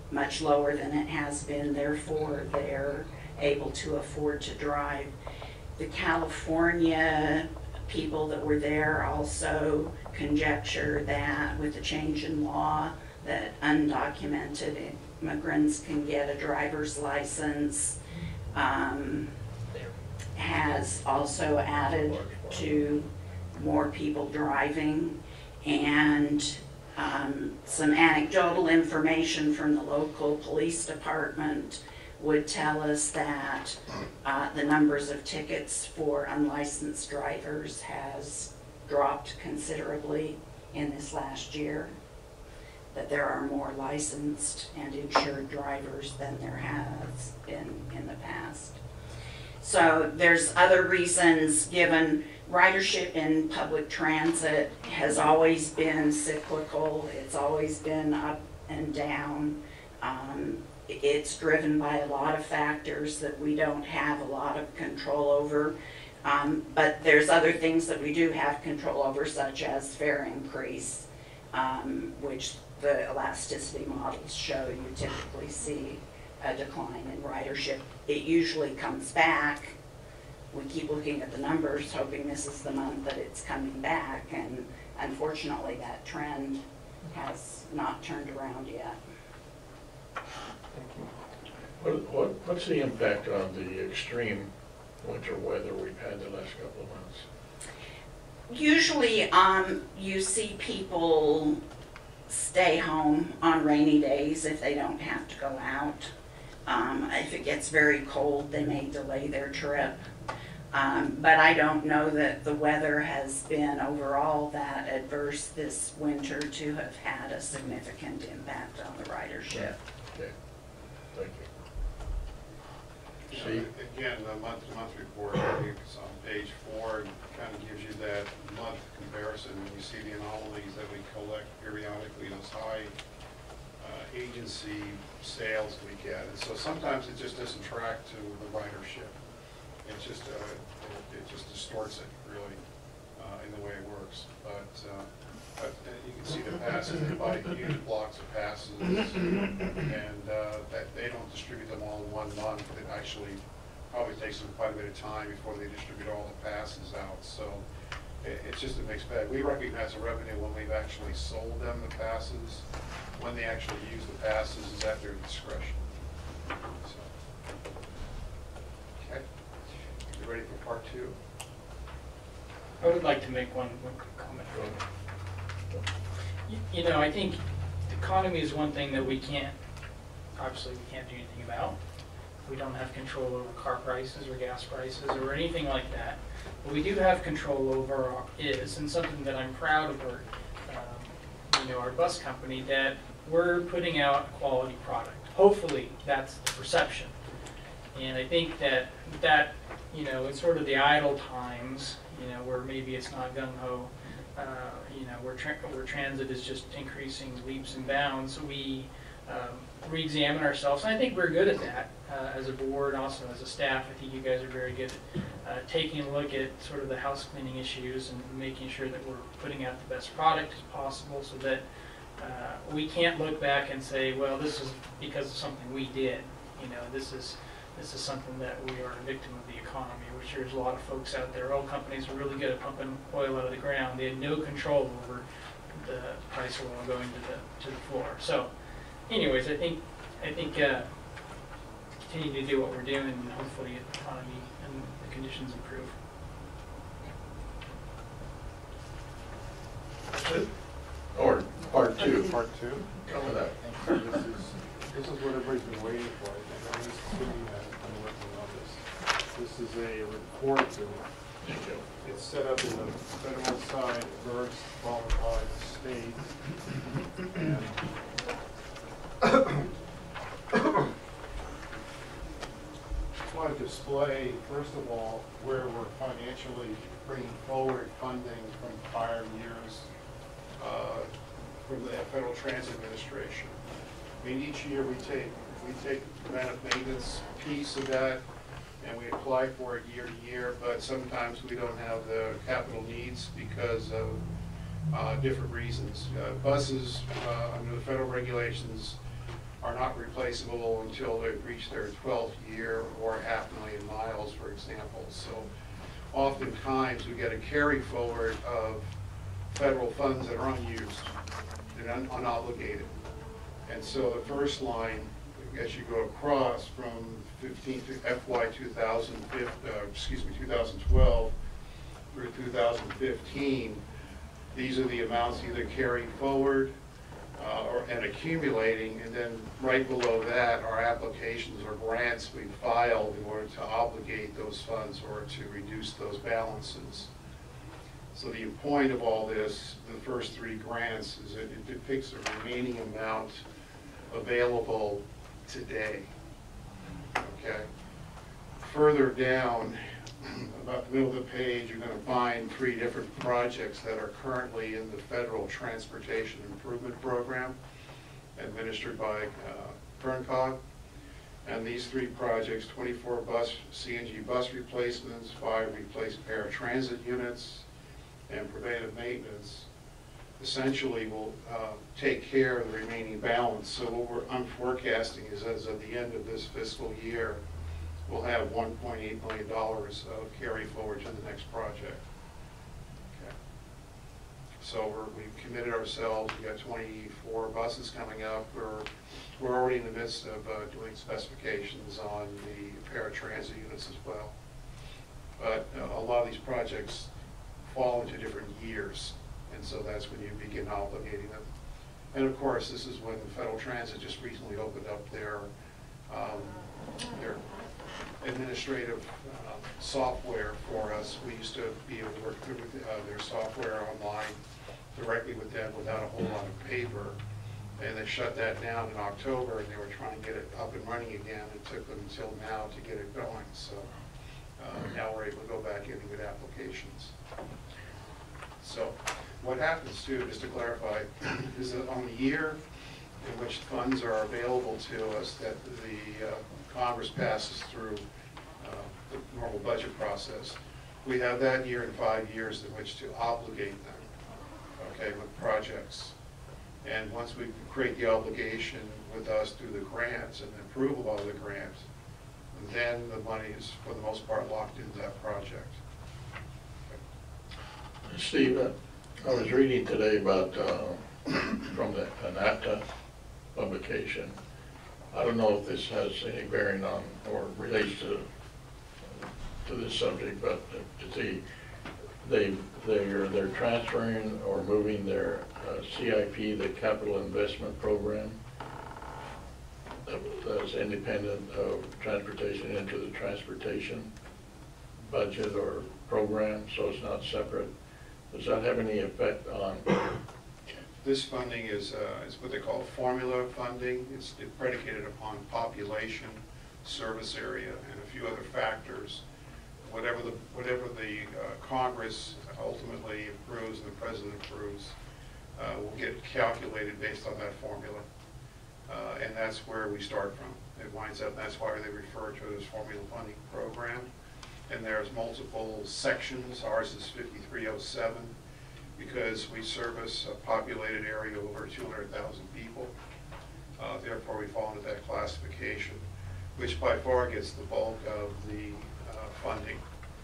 much lower than it has been, therefore they're able to afford to drive. The California people that were there also conjecture that with the change in law that undocumented immigrants can get a driver's license, um, has also added to more people driving. And um, some anecdotal information from the local police department would tell us that uh, the numbers of tickets for unlicensed drivers has dropped considerably in this last year, that there are more licensed and insured drivers than there has been in the past. So there's other reasons given. Ridership in public transit has always been cyclical. It's always been up and down. Um, it's driven by a lot of factors that we don't have a lot of control over. Um, but there's other things that we do have control over, such as fare increase, um, which the elasticity models show you typically see a decline in ridership. It usually comes back. We keep looking at the numbers, hoping this is the month that it's coming back, and unfortunately that trend has not turned around yet. What, what, what's the impact on the extreme winter weather we've had the last couple of months? Usually um, you see people stay home on rainy days if they don't have to go out. Um, if it gets very cold, they may delay their trip. Um, but I don't know that the weather has been overall that adverse this winter to have had a significant impact on the ridership. Okay, thank you. You See? know, again, the month-to-month report, I think it's on page four, and kind of gives you that month comparison, and you see the anomalies that we collect periodically, those high uh, agency sales we get. And so sometimes it just doesn't track to the ridership. It just, uh, it, it just distorts it, really, uh, in the way it works. But, uh, but uh, you can see the passes, they buy huge blocks of passes, and uh, that they don't distribute them all in one month. It actually probably takes them quite a bit of time before they distribute all the passes out. So it, it's just a mixed bag. We recognize the revenue when we've actually sold them the passes. When they actually use the passes is at their discretion. So, okay. You ready for part two? I would like to make one, one quick comment. You, you know, I think the economy is one thing that we can't, obviously we can't do anything about. We don't have control over car prices or gas prices or anything like that. What we do have control over is, and something that I'm proud of our, um, you know, our bus company, that we're putting out a quality product. Hopefully that's the perception. And I think that, that you know, it's sort of the idle times, you know, where maybe it's not gung-ho, uh, you know, where, tra where transit is just increasing leaps and bounds, we um, re-examine ourselves. And I think we're good at that uh, as a board, also as a staff. I think you guys are very good at uh, taking a look at sort of the house cleaning issues and making sure that we're putting out the best product as possible, so that uh, we can't look back and say, well, this is because of something we did. You know, this is This is something that we are a victim of the economy, which there's a lot of folks out there. Oil companies are really good at pumping oil out of the ground. They had no control over the price of oil going to the to the floor. So, anyways, I think I think uh, continue to do what we're doing, and hopefully the economy and the conditions improve. Or part two. Part two. Come with that. This is, this is what everybody's been waiting for. I think I'm just sitting there and working on this. This is a report that it's set up in the federal side, first, followed by the state. And I want to display, first of all, where we're financially bringing forward funding from prior years uh, from the Federal Transit Administration. I mean, each year we take we take the preventive maintenance piece of that, and we apply for it year to year. But sometimes we don't have the capital needs because of uh, different reasons. Uh, buses, uh, under the federal regulations, are not replaceable until they've reached their twelfth year or half million miles, for example. So oftentimes we get a carry forward of federal funds that are unused and un unobligated. And so the first line, as you go across from fifteen to F Y two thousand fifteen, uh, excuse me, two thousand twelve through two thousand fifteen, these are the amounts either carrying forward uh, or and accumulating, and then right below that are applications or grants we filed in order to obligate those funds or to reduce those balances. So the point of all this, the first three grants, is that it depicts the remaining amount available today. Okay. Further down, about the middle of the page, you're going to find three different projects that are currently in the Federal Transportation Improvement Program, administered by uh, PERNCOG. And these three projects, twenty-four bus C N G bus replacements, five replaced paratransit units, and preventive maintenance, essentially will uh, take care of the remaining balance. So what we're, I'm forecasting is as of the end of this fiscal year, we'll have one point eight million dollars of carry forward to the next project. Okay. So we're, we've committed ourselves. We've got twenty-four buses coming up. We're, we're already in the midst of uh, doing specifications on the paratransit units as well. But uh, a lot of these projects fall into different years, and so that's when you begin obligating them. And of course, this is when the Federal Transit just recently opened up their um, their administrative uh, software for us. We used to be able to work through with, uh, their software online directly with them without a whole lot of paper. And they shut that down in October, and they were trying to get it up and running again. It took them until now to get it going. So uh, now we're able to go back in and get applications. So what happens too, just to clarify, is that on the year in which funds are available to us that the uh, Congress passes through uh, the normal budget process, we have that year and five years in which to obligate them, okay, with projects. And once we create the obligation with us through the grants and the approval of the grants, then the money is, for the most part, locked into that project. Steve, uh, I was reading today about, uh, from the ANATA publication. I don't know if this has any bearing on or relates to to this subject, but to see they they're they're transferring or moving their uh, C I P, the Capital Investment Program, that's independent of transportation, into the transportation budget or program, so it's not separate. Does that have any effect on? This funding is, uh, is what they call formula funding. It's predicated upon population, service area, and a few other factors. Whatever the, whatever the uh, Congress ultimately approves and the President approves uh, will get calculated based on that formula. Uh, and that's where we start from. It winds up, that's why they refer to it as formula funding program. And there's multiple sections. Ours is fifty-three oh seven because we service a populated area of over two hundred thousand people. Uh, therefore, we fall into that classification, which by far gets the bulk of the uh, funding.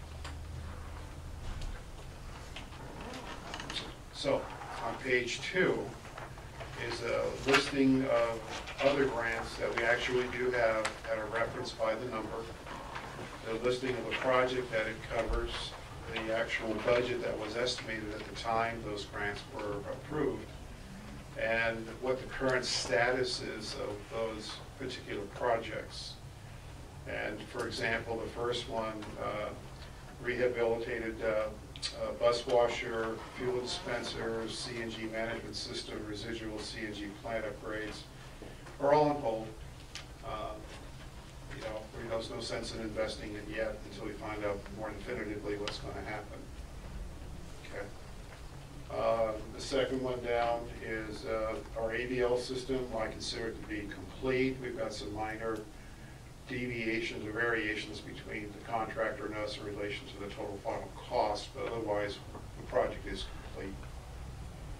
So, on page two is a listing of other grants that we actually do have that are referenced by the number. The listing of the project that it covers, the actual budget that was estimated at the time those grants were approved, and what the current status is of those particular projects. And for example, the first one, uh, rehabilitated uh, uh, bus washer, fuel dispenser, C N G management system, residual C N G plant upgrades, are all on hold. Uh, You know, there's no sense in investing it yet until we find out more definitively what's going to happen. Okay. Uh, the second one down is uh, our A V L system. I consider it to be complete. We've got some minor deviations or variations between the contractor and us in relation to the total final cost, but otherwise the project is complete.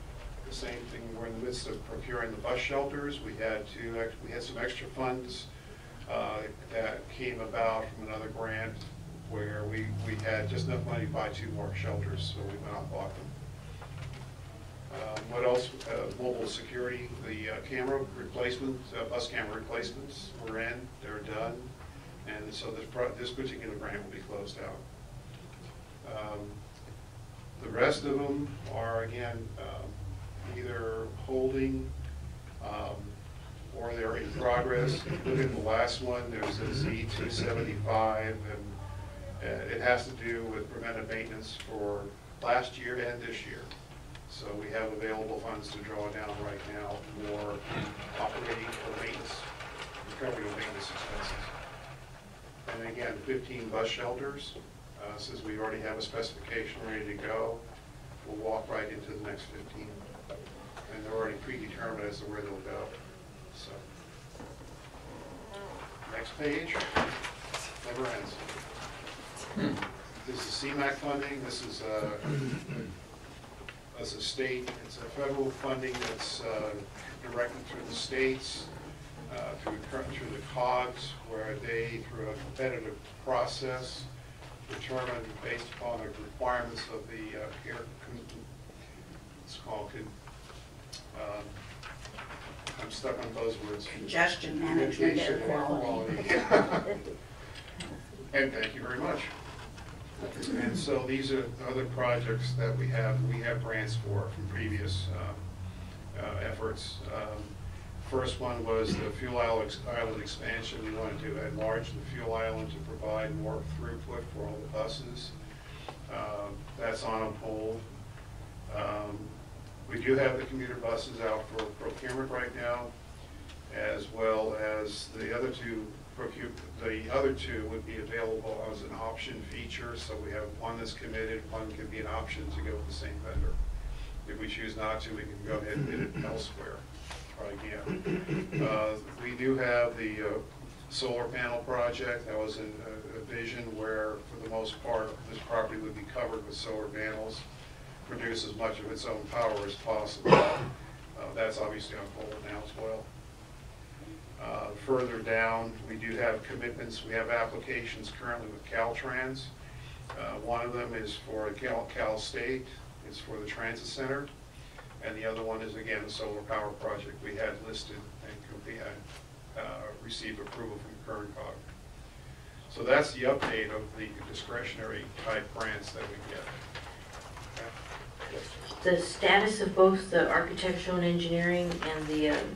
the same thing, we're in the midst of procuring the bus shelters. We had to, ex- we had some extra funds uh, that came about from another grant where we, we had just enough money to buy two more shelters, so we went out and bought them. Um, What else? Uh, Mobile security, the uh, camera replacement, uh, bus camera replacements were in, they're done. And so this, pro- this particular grant will be closed out. Um, The rest of them are, again, um, either holding um, or they're in progress. Look at the last one, there's a Z two seventy-five, and uh, it has to do with preventive maintenance for last year and this year. So we have available funds to draw down right now for operating or maintenance, recovery of maintenance expenses. And again, fifteen bus shelters. Uh, since we already have a specification ready to go, we'll walk right into the next fifteen. And they're already predetermined as to where they'll go. So, next page, never ends. This is C MAC funding. This is uh, as a state, it's a federal funding that's uh, directed through the states, uh, through, through the C O Gs, where they, through a competitive process, determined based upon the requirements of the uh, air, it's called, um, I'm stuck on buzzwords. Congestion management, air quality. And thank you very much. And so these are other projects that we have, we have grants for from previous uh, uh, efforts. Um, First one was the fuel island expansion. We wanted to enlarge the fuel island to provide more throughput for all the buses. Uh, that's on hold. Um, we do have the commuter buses out for procurement right now, as well as the other two. Procure, the other two would be available as an option feature. So we have one that's committed, one can be an option to go with the same vendor. If we choose not to, we can go ahead and bid it elsewhere. Again, uh, we do have the uh, solar panel project. That was in a, a vision where, for the most part, this property would be covered with solar panels, produce as much of its own power as possible. Uh, that's obviously on hold now as well. Uh, further down, we do have commitments. We have applications currently with Caltrans. Uh, one of them is for Cal, Cal State. It's for the transit center. And the other one is, again, a solar power project we had listed and we had uh, received approval from Kern Cog. So that's the update of the discretionary type grants that we get. Okay. The status of both the architectural and engineering and the um,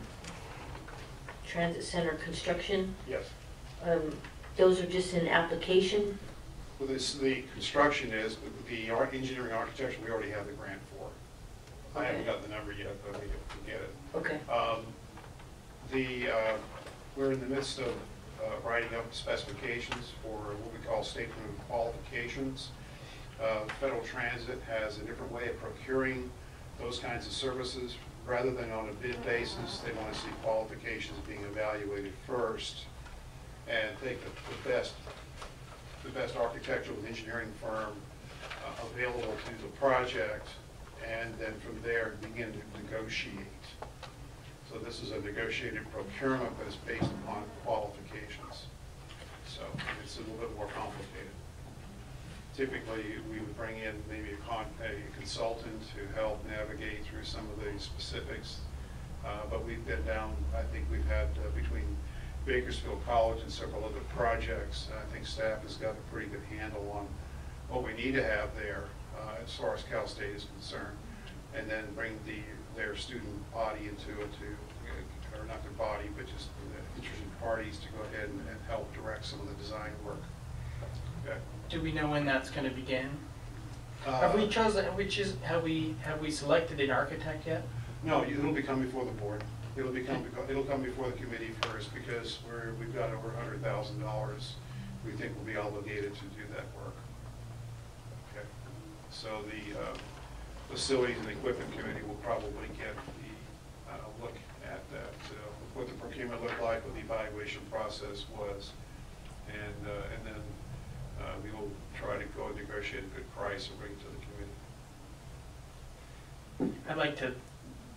transit center construction, Yes. um, those are just in application? Well, this, the construction is, the art, engineering architecture, we already have the grant for. I haven't got the number yet, but we can get it. Okay. Um, the, uh, we're in the midst of uh, writing up specifications for what we call statement of qualifications. Uh, Federal Transit has a different way of procuring those kinds of services. Rather than on a bid basis, they want to see qualifications being evaluated first and take the, the best the best architectural and engineering firm uh, available to the project, and then from there begin to negotiate. So this is a negotiated procurement, but it's based upon qualifications. So it's a little bit more complicated. Typically, we would bring in maybe a, con a consultant to help navigate through some of the specifics, uh, but we've been down, I think we've had uh, between Bakersfield College and several other projects, I think staff has got a pretty good handle on what we need to have there uh, as far as Cal State is concerned, and then bring the their student body into it to, or not their body, but just the interested parties to go ahead and, and help direct some of the design work. Okay. Do we know when that's going to begin? Uh, have we chosen? Which is have we have we selected an architect yet? No, it'll be come before the board. It'll become it'll come before the committee first because we're we've got over a hundred thousand dollars. We think we'll be obligated to do that work. Okay. So the uh, facilities and equipment committee will probably get the uh, look at that, uh, what the procurement looked like, what the evaluation process was, and uh, and then uh, we will try to go and negotiate a good price and bring it to the committee. I'd like to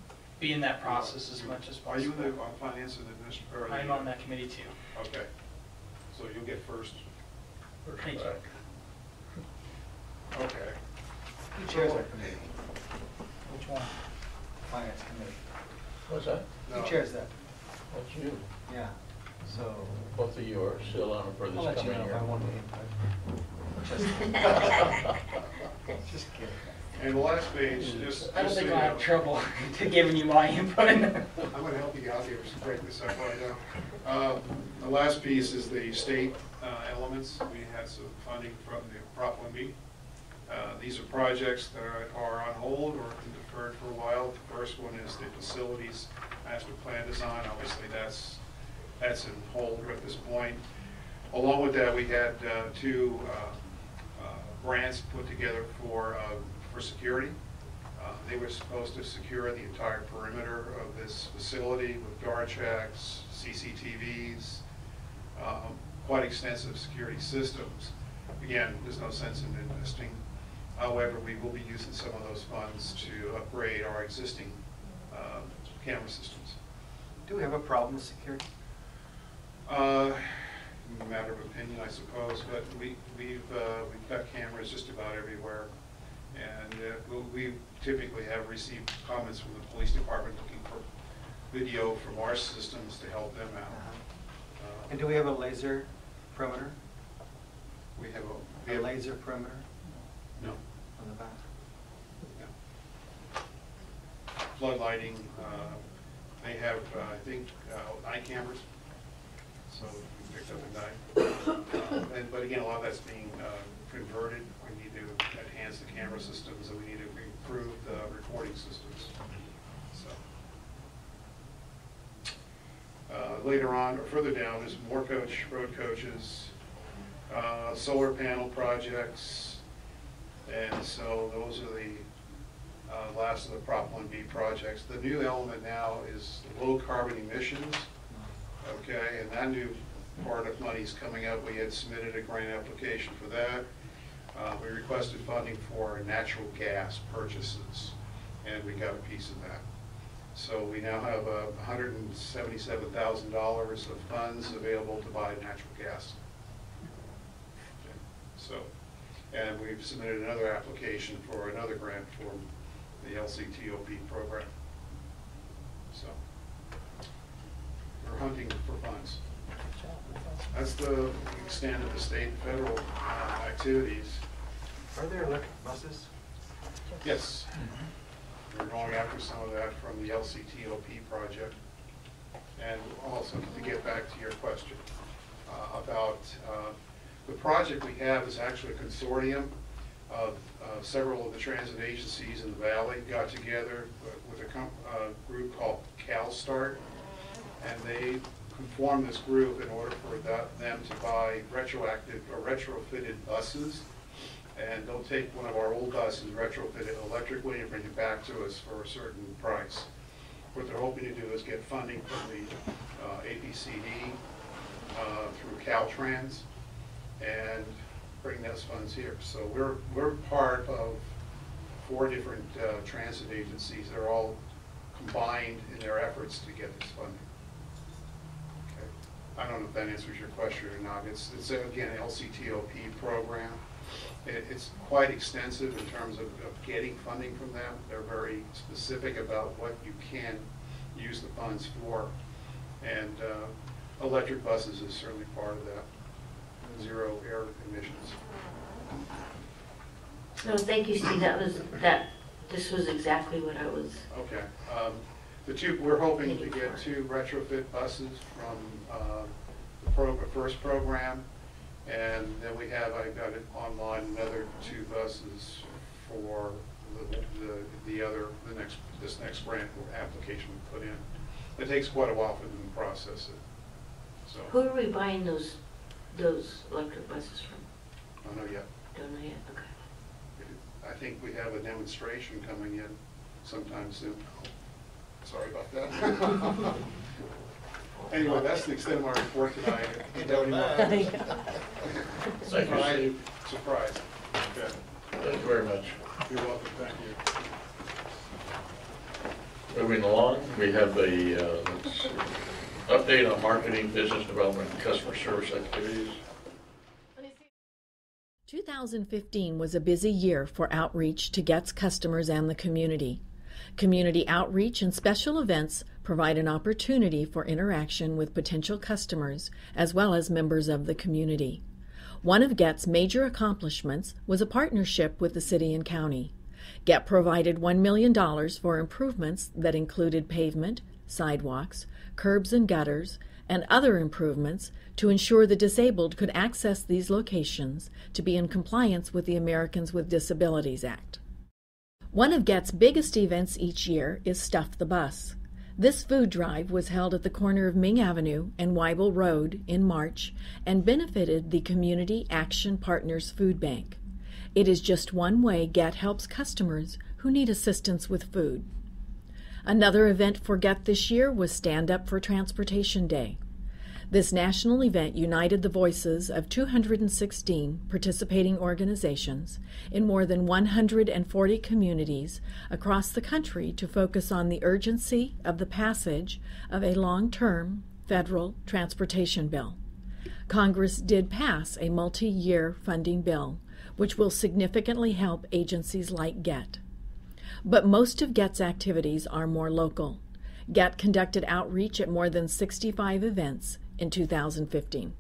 be in that process as much as Are you possible. in the, on finance and administration? I'm on that committee too. Okay, so you'll get first. Thank you. Okay. Who chairs that committee? Which one? Finance committee. What's that? No. Who chairs that? That's you. Yeah, so. Both of you are still on for I'll this let you coming know if year. I want to input. Just, just kidding. And the last page, just. I don't just think so I'll you have know, trouble to giving you my input. I'm gonna help you out here, just break this up right now. Uh, The last piece is the state uh, elements. We had some funding from the Prop one B. Uh, These are projects that are- are on hold or been deferred for a while. The first one is the facilities master plan design. Obviously, that's, that's in hold at this point. Along with that, we had uh, two uh, uh, grants put together for, uh, for security. Uh, They were supposed to secure the entire perimeter of this facility with guard checks, C C T Vs, um, quite extensive security systems. Again, there's no sense in investing. However, we will be using some of those funds to upgrade our existing uh, camera systems. Do we have a problem with security? Uh, a matter of opinion, I suppose, but we, we've, uh, we've got cameras just about everywhere. And uh, we we typically have received comments from the police department looking for video from our systems to help them out. Uh, And do we have a laser perimeter? We have a, we A have, laser perimeter no, on the back? no. Flood lighting, uh, they have, uh, I think, uh, night cameras, so we picked up at night. Uh, and, but again, a lot of that's being uh, converted. We need to enhance the camera systems, and we need to improve the recording systems. So uh, later on, or further down, is more coach, road coaches, uh, solar panel projects, and so those are the uh, last of the Prop one B projects. The new element now is low carbon emissions. Okay, and that new part of money is coming up. We had submitted a grant application for that. Uh, we requested funding for natural gas purchases, and we got a piece of that. So we now have uh, one hundred seventy-seven thousand dollars of funds available to buy natural gas. Okay. So, and we've submitted another application for another grant for the L C T O P program. So, we're hunting for funds. That's the extent of the state and federal uh, activities. Are there electric buses? Yes. We're going after some of that from the L C T O P project. And also, to get back to your question uh, about uh, the project we have is actually a consortium of uh, several of the transit agencies in the valley got together with a com uh, group called CalStart, and they formed this group in order for that, them to buy retroactive or retrofitted buses. And they'll take one of our old buses, retrofit it electrically, and bring it back to us for a certain price. What they're hoping to do is get funding from the uh, A P C D uh, through Caltrans and bring those funds here. So we're we're part of four different uh, transit agencies. They're all combined in their efforts to get this funding. Okay. I don't know if that answers your question or not. It's it's again an L C T O P program. It, it's quite extensive in terms of, of getting funding from them. They're very specific about what you can use the funds for. And uh, electric buses is certainly part of that. Zero air emissions. No, thank you, Steve. That was, that, this was exactly what I was. Okay. Um, the two, we're hoping to get two retrofit buses from uh, the pro, first program. And then we have, I got it online, another two buses for the, the, the other, the next, this next grant application we put in. It takes quite a while for them to process it. So, Who are we buying those, those electric buses from? I don't know yet. Don't know yet, okay. I think we have a demonstration coming in sometime soon. Sorry about that. Anyway, that's the extent of my report tonight. You don't even Surprise. Surprise. Okay. Thank you very much. You're welcome. Thank you. Moving along, we have a uh, let's see, update on marketing, business development, and customer service activities. two thousand fifteen was a busy year for outreach to Get's customers and the community. Community outreach and special events provide an opportunity for interaction with potential customers as well as members of the community. One of Get's major accomplishments was a partnership with the city and county. Get provided one million dollars for improvements that included pavement, sidewalks, curbs and gutters, and other improvements to ensure the disabled could access these locations to be in compliance with the Americans with Disabilities Act. One of Get's biggest events each year is Stuff the Bus. This food drive was held at the corner of Ming Avenue and Weibel Road in March and benefited the Community Action Partners Food Bank. It is just one way Get helps customers who need assistance with food. Another event for Get this year was Stand Up for Transportation Day. This national event united the voices of two hundred sixteen participating organizations in more than one hundred forty communities across the country to focus on the urgency of the passage of a long-term federal transportation bill. Congress did pass a multi-year funding bill, which will significantly help agencies like Get. But most of Get's activities are more local. Get conducted outreach at more than sixty-five events in two thousand fifteen.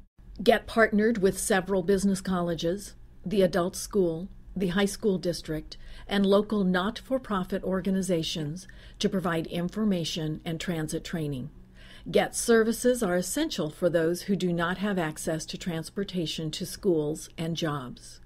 Get partnered with several business colleges, the adult school, the high school district, and local not-for-profit organizations to provide information and transit training. Get services are essential for those who do not have access to transportation to schools and jobs.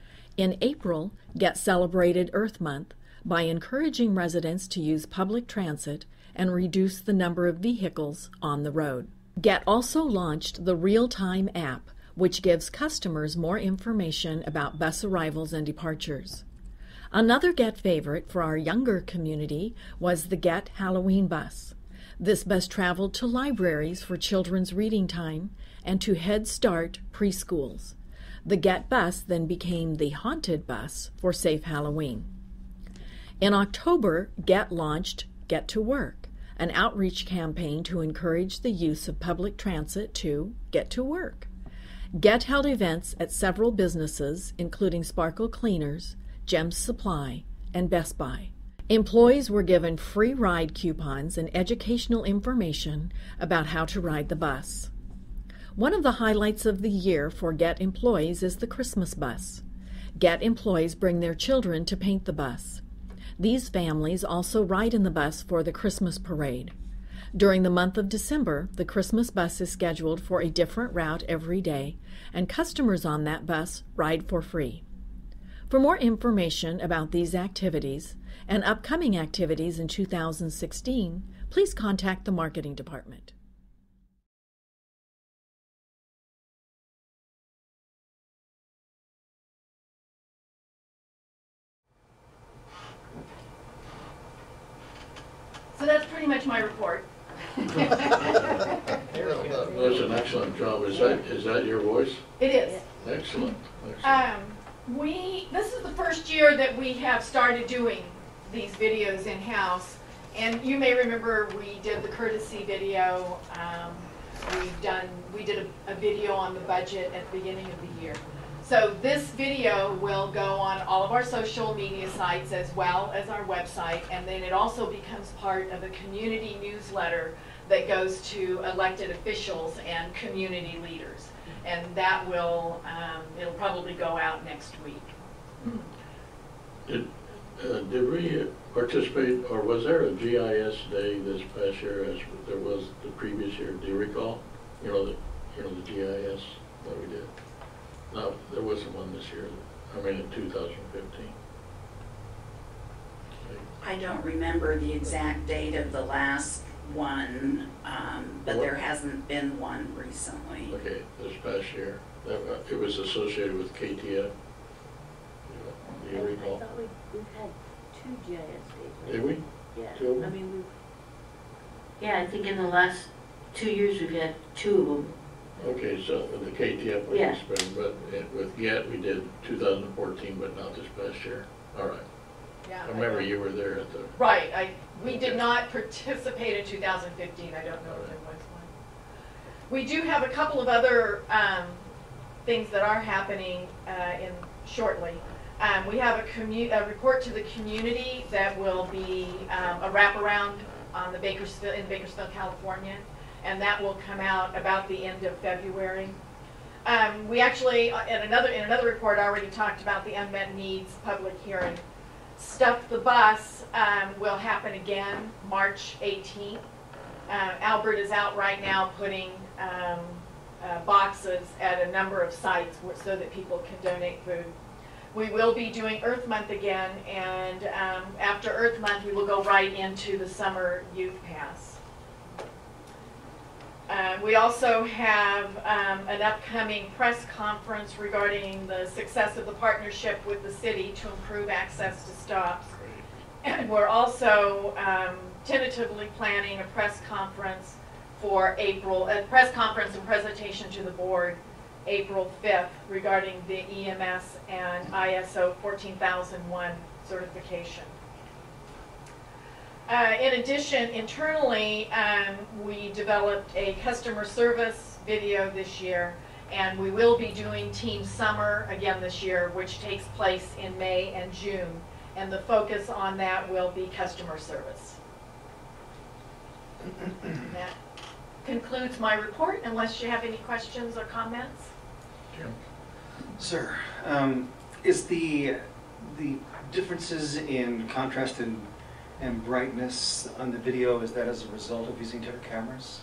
In April, Get celebrated Earth Month by encouraging residents to use public transit and reduce the number of vehicles on the road. Get also launched the Real-Time app, which gives customers more information about bus arrivals and departures. Another Get favorite for our younger community was the Get Halloween bus. This bus traveled to libraries for children's reading time and to Head Start preschools. The Get bus then became the Haunted bus for Safe Halloween. In October, Get launched Get to Work, an outreach campaign to encourage the use of public transit to get to work. Get held events at several businesses, including Sparkle Cleaners, Gems Supply, and Best Buy. Employees were given free ride coupons and educational information about how to ride the bus. One of the highlights of the year for Get employees is the Christmas bus. Get employees bring their children to paint the bus. These families also ride in the bus for the Christmas parade. During the month of December, the Christmas bus is scheduled for a different route every day, and customers on that bus ride for free. For more information about these activities and upcoming activities in two thousand sixteen, please contact the marketing department. So that's pretty much my report. That's an excellent job. Is that, is that your voice? It is. Excellent. Excellent. Um, we, this is the first year that we have started doing these videos in-house. And you may remember we did the courtesy video. Um, we've done, we did a, a video on the budget at the beginning of the year. So this video will go on all of our social media sites as well as our website, and then it also becomes part of a community newsletter that goes to elected officials and community leaders. And that will, um, it'll probably go out next week. Did, uh, did we participate, or was there a G I S day this past year as there was the previous year? Do you recall? You know, the, you know, the G I S that we did? No, there wasn't one this year. I mean, in two thousand fifteen. I don't remember the exact date of the last one, um, but there hasn't been one recently. Okay, this past year. That, uh, it was associated with K T F. Do you recall? I thought we, we've had two G I S days. Did we? Yeah. Two of them? I mean, we've, yeah, I think in the last two years we've had two of them. Okay, so the K T F was Yeah. spring, but it, with Get we did two thousand fourteen, but not this past year. All right. Yeah. I remember you were there at the, Right, I, we did Okay. not participate in two thousand fifteen, I don't know if there was one. We do have a couple of other, um, things that are happening, uh, in, shortly. Um, we have a commu, a report to the community that will be, um, a wraparound on the Bakersfield, in Bakersfield, California, and that will come out about the end of February. Um, we actually, uh, in another, in another report, already talked about the unmet needs public hearing. Stuff the Bus um, will happen again March eighteenth. Uh, Albert is out right now putting um, uh, boxes at a number of sites where, so that people can donate food. We will be doing Earth Month again, and um, after Earth Month we will go right into the Summer Youth Pass. Uh, we also have um, an upcoming press conference regarding the success of the partnership with the city to improve access to stops. And we're also um, tentatively planning a press conference for April, a press conference and presentation to the board April fifth regarding the E M S and I S O fourteen thousand one certification. Uh, in addition, internally, um, we developed a customer service video this year, and we will be doing Team Summer again this year, which takes place in May and June, and the focus on that will be customer service. And that concludes my report, unless you have any questions or comments. Jim. Sir, um, is the the differences in contrast and and brightness on the video, is that as a result of using different cameras?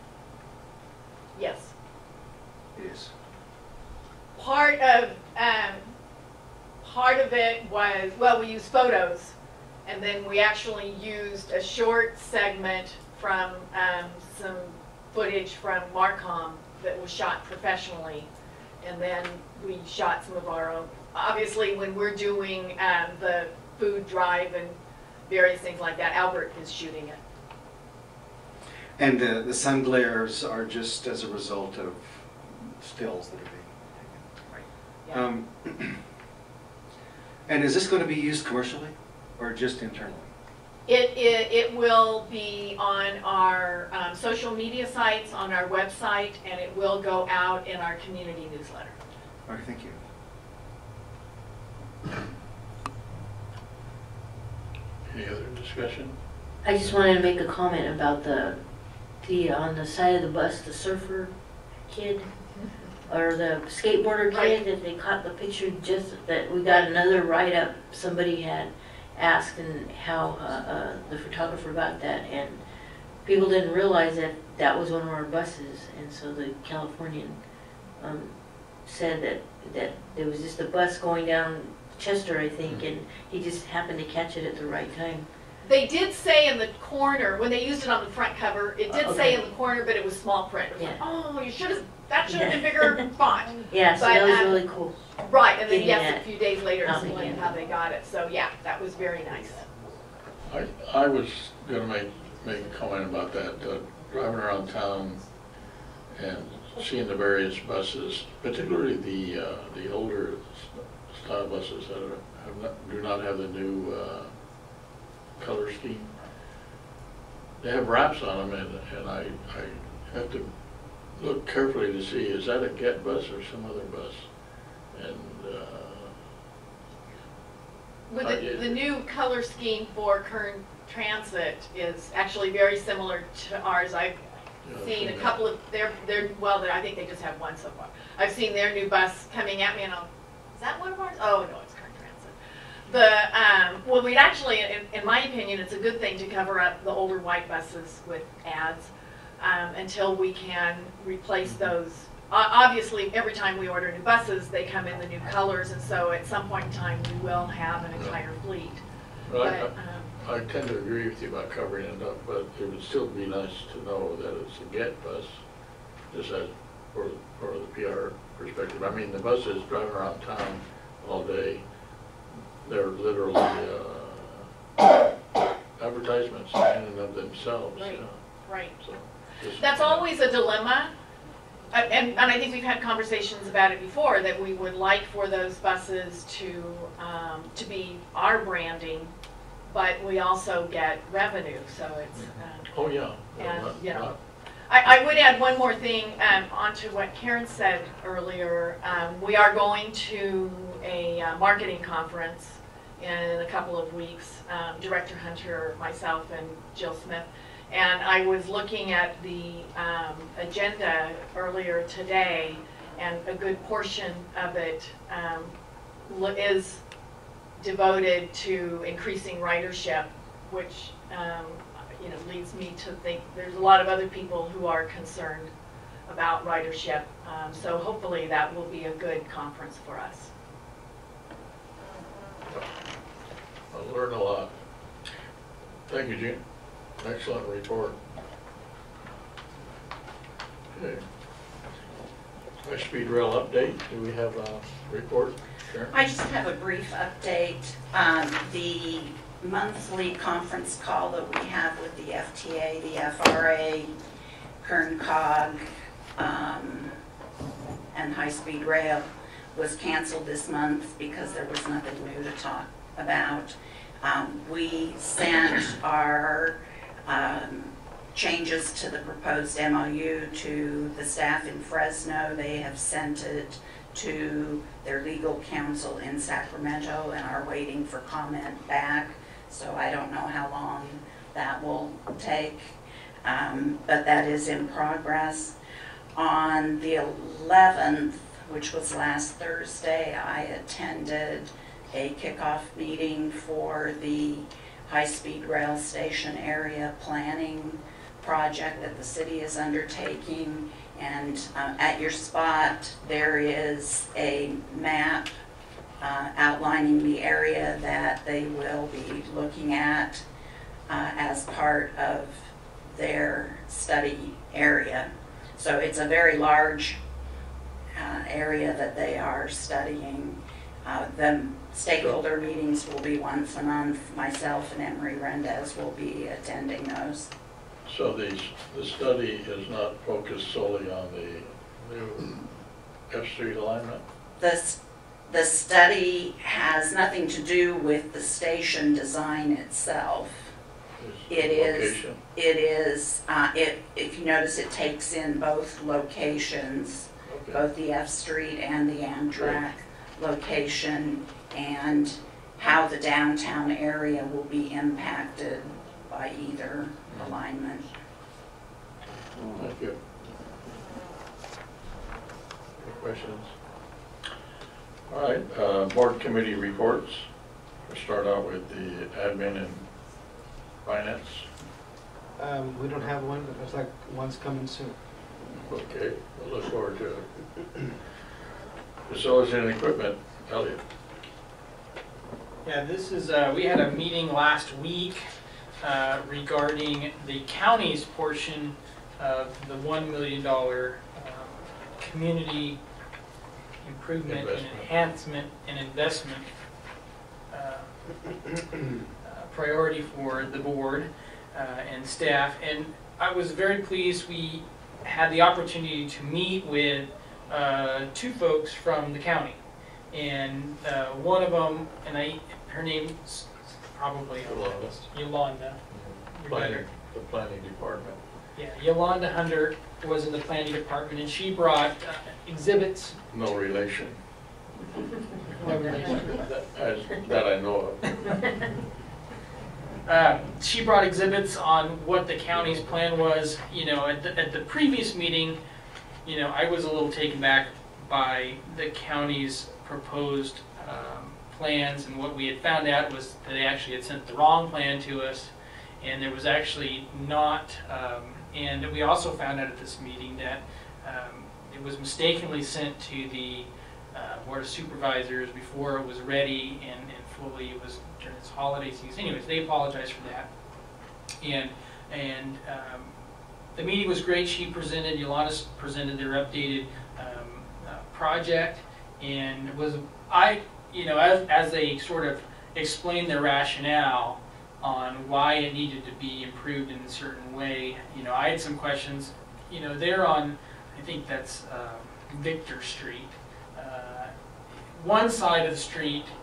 Yes. It is. Part of um, part of it was, well, we used photos, and then we actually used a short segment from um, some footage from Marcom that was shot professionally, and then we shot some of our own. Obviously, when we're doing um, the food drive and various things like that, Albert is shooting it. And the, the sun glares are just as a result of stills that are being taken. Right. Yeah. Um, and is this going to be used commercially or just internally? It, it, it will be on our um, social media sites, on our website, and it will go out in our community newsletter. All right, thank you. Any other discussion? I just wanted to make a comment about the, the, on the side of the bus, the surfer kid, or the skateboarder kid, Right. that they caught the picture, just that we got another write-up, somebody had asked and how uh, uh, the photographer got that, and people didn't realize that that was one of our buses, and so the Californian um, said that, that there was just a bus going down Chester, I think, and he just happened to catch it at the right time. They did say in the corner, when they used it on the front cover, it did Uh, say okay. in the corner, but it was small print. It was like, Yeah. oh, you should have, that should have been bigger font. Yeah, so But, that was um, really cool. Right, and then Getting yes, that a few days later out explained again. how they got it. So yeah, that was very nice. I, I was gonna make, make a comment about that, uh, driving around town and seeing the various buses, particularly the, uh, the older style buses that are, have not, do not have the new, uh, color scheme. They have wraps on them, and, and I, I have to look carefully to see, is that a Get bus or some other bus? And, uh, With Uh, the, yeah. the new color scheme for Kern Transit is actually very similar to ours. I've Yeah, seen a yeah. couple of their, their, well, I think they just have one so far. I've seen their new bus coming at me and I'm, is that one of ours? Oh, no, it's Kern Transit. The, um, well, we'd actually, in, in my opinion, it's a good thing to cover up the older white buses with ads um, until we can replace those. O- Obviously, every time we order new buses, they come in the new colors, and so at some point in time, we will have an entire fleet. Well, I- But, I- um, I tend to agree with you about covering it up, but it would still be nice to know that it's a Get bus, just as for, for the P R perspective. I mean, the buses driving around town all day, they're literally uh, advertisements in and of themselves. Right. you know, Right. so just- That's always a dilemma, Uh, and, and I think we've had conversations about it before, that we would like for those buses to, um, to be our branding, but we also get revenue, so it's, um, Oh, yeah. and, Not- you know, not- I, I would add one more thing um, onto what Karen said earlier. Um, we are going to a uh, marketing conference in a couple of weeks. Um, Director Hunter, myself, and Jill Smith. And I was looking at the um, agenda earlier today, and a good portion of it um, lo- is devoted to increasing ridership, which um, you know, leads me to think there's a lot of other people who are concerned about ridership. Um, so hopefully that will be a good conference for us. I'll learn a lot. Thank you, Jean. Excellent report. Okay. High-speed rail update. Do we have a report, Sharon? I just have a brief update. Um, the monthly conference call that we have with the F T A, the F R A, Kern Cog, um, and High Speed Rail was canceled this month because there was nothing new to talk about. Um, we sent our um, changes to the proposed M O U to the staff in Fresno. They have sent it to their legal counsel in Sacramento and are waiting for comment back. So I don't know how long that will take, um, but that is in progress. On the eleventh, which was last Thursday, I attended a kickoff meeting for the high-speed rail station area planning project that the city is undertaking. And uh, at your spot, there is a map uh, outlining the area that they will be looking at uh, as part of their study area. So it's a very large uh, area that they are studying. Uh, the stakeholder meetings will be once a month. Myself and Emery Rendez will be attending those. So the, the study is not focused solely on the new F Street alignment? This, the study has nothing to do with the station design itself. It is, Location? it is, uh, it, if you notice, it takes in both locations, Okay. both the F Street and the Amtrak location, and how the downtown area will be impacted by either alignment. Thank you. Any questions? All right, uh, board committee reports. We'll start out with the admin and finance. Um, we don't have one, but looks like one's coming soon. Okay, we'll look forward to it. Facilities and equipment, Elliot. Yeah, this is, uh, we had a meeting last week uh, regarding the county's portion of the one million dollar um, community improvement and Investment. enhancement and investment uh, uh, priority for the board uh, and staff. And I was very pleased we had the opportunity to meet with uh, two folks from the county. And uh, one of them, and I, her name's probably Yolanda. Yolanda. You're Planning, better. the planning department. Yeah, Yolanda Hunter was in the planning department, and she brought uh, exhibits. No relation. No relation. That, as, that I know of. Uh, she brought exhibits on what the county's plan was. You know, at the, at the previous meeting, you know, I was a little taken back by the county's proposed um, plans, and what we had found out was that they actually had sent the wrong plan to us, and there was actually not, um, and we also found out at this meeting that um, it was mistakenly sent to the uh, Board of Supervisors before it was ready, and, and fully it was during its holiday season. Anyways, they apologized for that. And and um, the meeting was great. She presented, Yolanda presented their updated um, uh, project, and was I, you know, as as they sort of explained their rationale on why it needed to be improved in a certain way. You know, I had some questions. You know, they're on, I think that's uh, Victor Street. Uh, one side of the street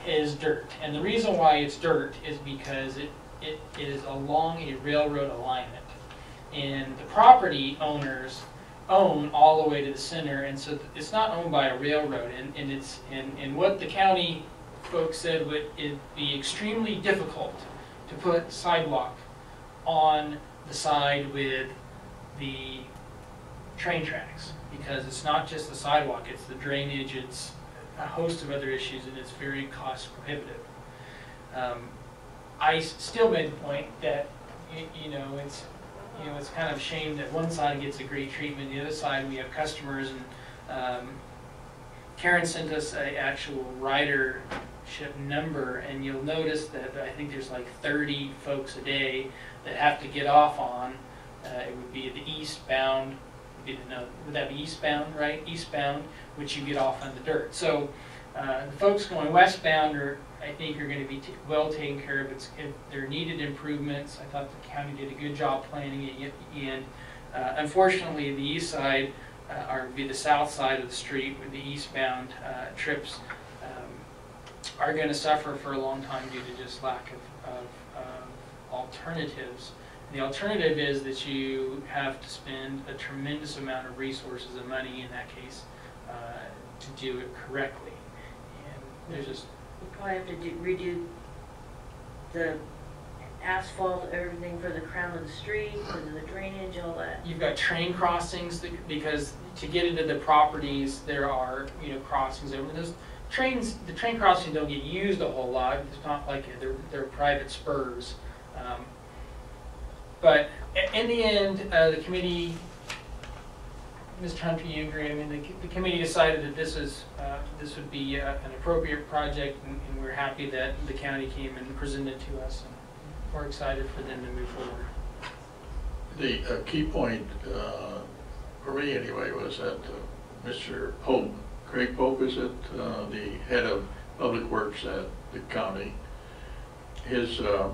is dirt. And the reason why it's dirt is because it, it, it is along a railroad alignment. And the property owners own all the way to the center, and so it's not owned by a railroad. And, and, it's, and, and what the county folks said would it'd be extremely difficult to put sidewalk on the side with the train tracks, because it's not just the sidewalk, it's the drainage, it's a host of other issues, and it's very cost prohibitive. Um, I s- still made the point that you, you know it's you know it's kind of a shame that one side gets a great treatment, the other side we have customers, and um, Karen sent us a actual ridership number, and you'll notice that I think there's like thirty folks a day that have to get off on. Uh, it would be the eastbound. No, would that be eastbound, right? Eastbound, which you get off on the dirt. So uh, the folks going westbound are, I think, are going to be t well taken care of. It's, if there are needed improvements. I thought the county did a good job planning it. And uh, unfortunately, the east side, uh, or be the south side of the street with the eastbound uh, trips, um, are going to suffer for a long time due to just lack of, of um, alternatives. The alternative is that you have to spend a tremendous amount of resources and money in that case uh, to do it correctly. And there's just You probably have to do, redo the asphalt, everything for the crown of the street, because of the drainage, all that. you've got train crossings that, because to get into the properties there are you know crossings. I mean, those trains, the train crossings don't get used a whole lot. It's not like they're they're private spurs. Um, But in the end, uh, the committee, Mister Hunter, you agree? I mean, the, the committee decided that this is uh, this would be uh, an appropriate project, and, and we're happy that the county came and presented to us, and we're excited for them to move forward. The uh, key point uh, for me, anyway, was that uh, Mister Pope, Craig Pope, is it, uh, the head of Public Works at the county. His uh,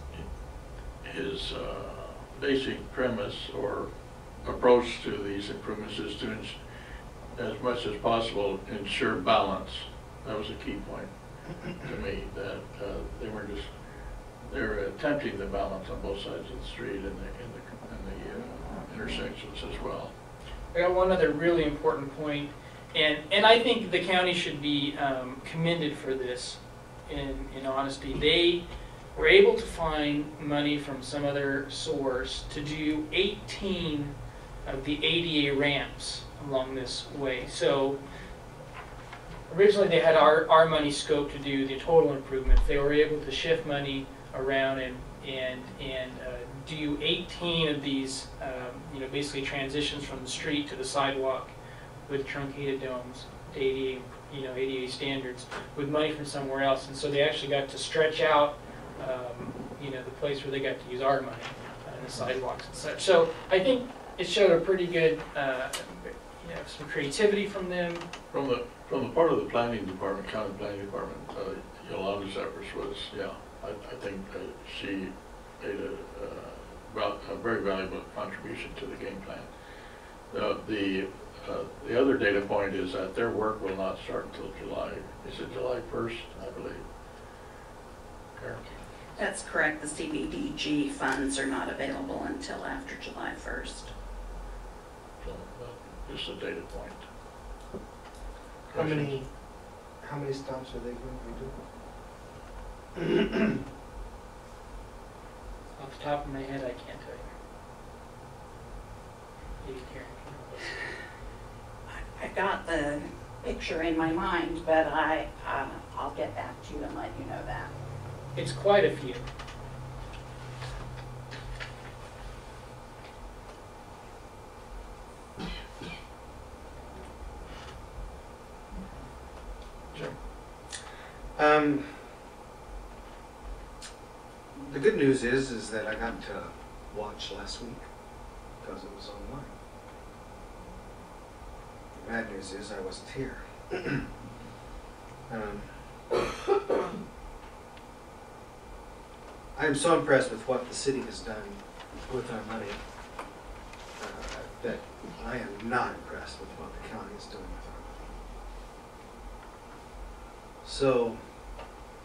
his uh, basic premise or approach to these improvements is to, as much as possible, ensure balance. That was a key point to me, that uh, they were just, they were attempting the balance on both sides of the street and the, in the, in the uh, intersections as well. I got one other really important point, and, and I think the county should be um, commended for this, in, in honesty. They were able to find money from some other source to do eighteen of the A D A ramps along this way. So originally they had our, our money scoped to do the total improvements. They were able to shift money around and and and uh, do eighteen of these, um, you know, basically transitions from the street to the sidewalk with truncated domes, A D A, you know, A D A standards, with money from somewhere else. And so they actually got to stretch out Um, you know, the place where they got to use our money, uh, and the sidewalks and such. So I think it showed a pretty good, uh, you know, some creativity from them. From the from the part of the planning department, county planning department, uh, Yolanda's efforts was, yeah, I, I think uh, she made a, uh, a very valuable contribution to the game plan. Uh, the uh, the other data point is that their work will not start until July. Is it July first, I believe? Karen? That's correct. The C B D G funds are not available until after July first. So, uh, just a data point. How many, how many stops are they going to do? Off the top of my head, I can't tell you. Maybe Karen can help us. I've got the picture in my mind, but I, uh, I'll get back to you and let you know that. It's quite a few. Sure. Um, the good news is, is that I got to watch last week because it was online. The bad news is I wasn't here. um, I am so impressed with what the city has done with our money uh, that I am not impressed with what the county is doing with our money. So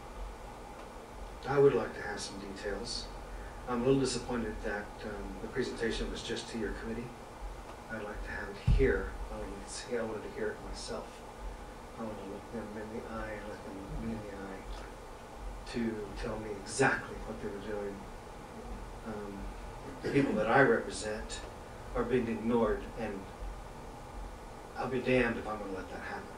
I would like to have some details. I'm a little disappointed that um, the presentation was just to your committee. I'd like to have it here. I wanted to see, I wanted to hear it myself. I want to look them in the eye, look them me in the eye, to tell me exactly what they were doing. Um, the people that I represent are being ignored, and I'll be damned if I'm going to let that happen.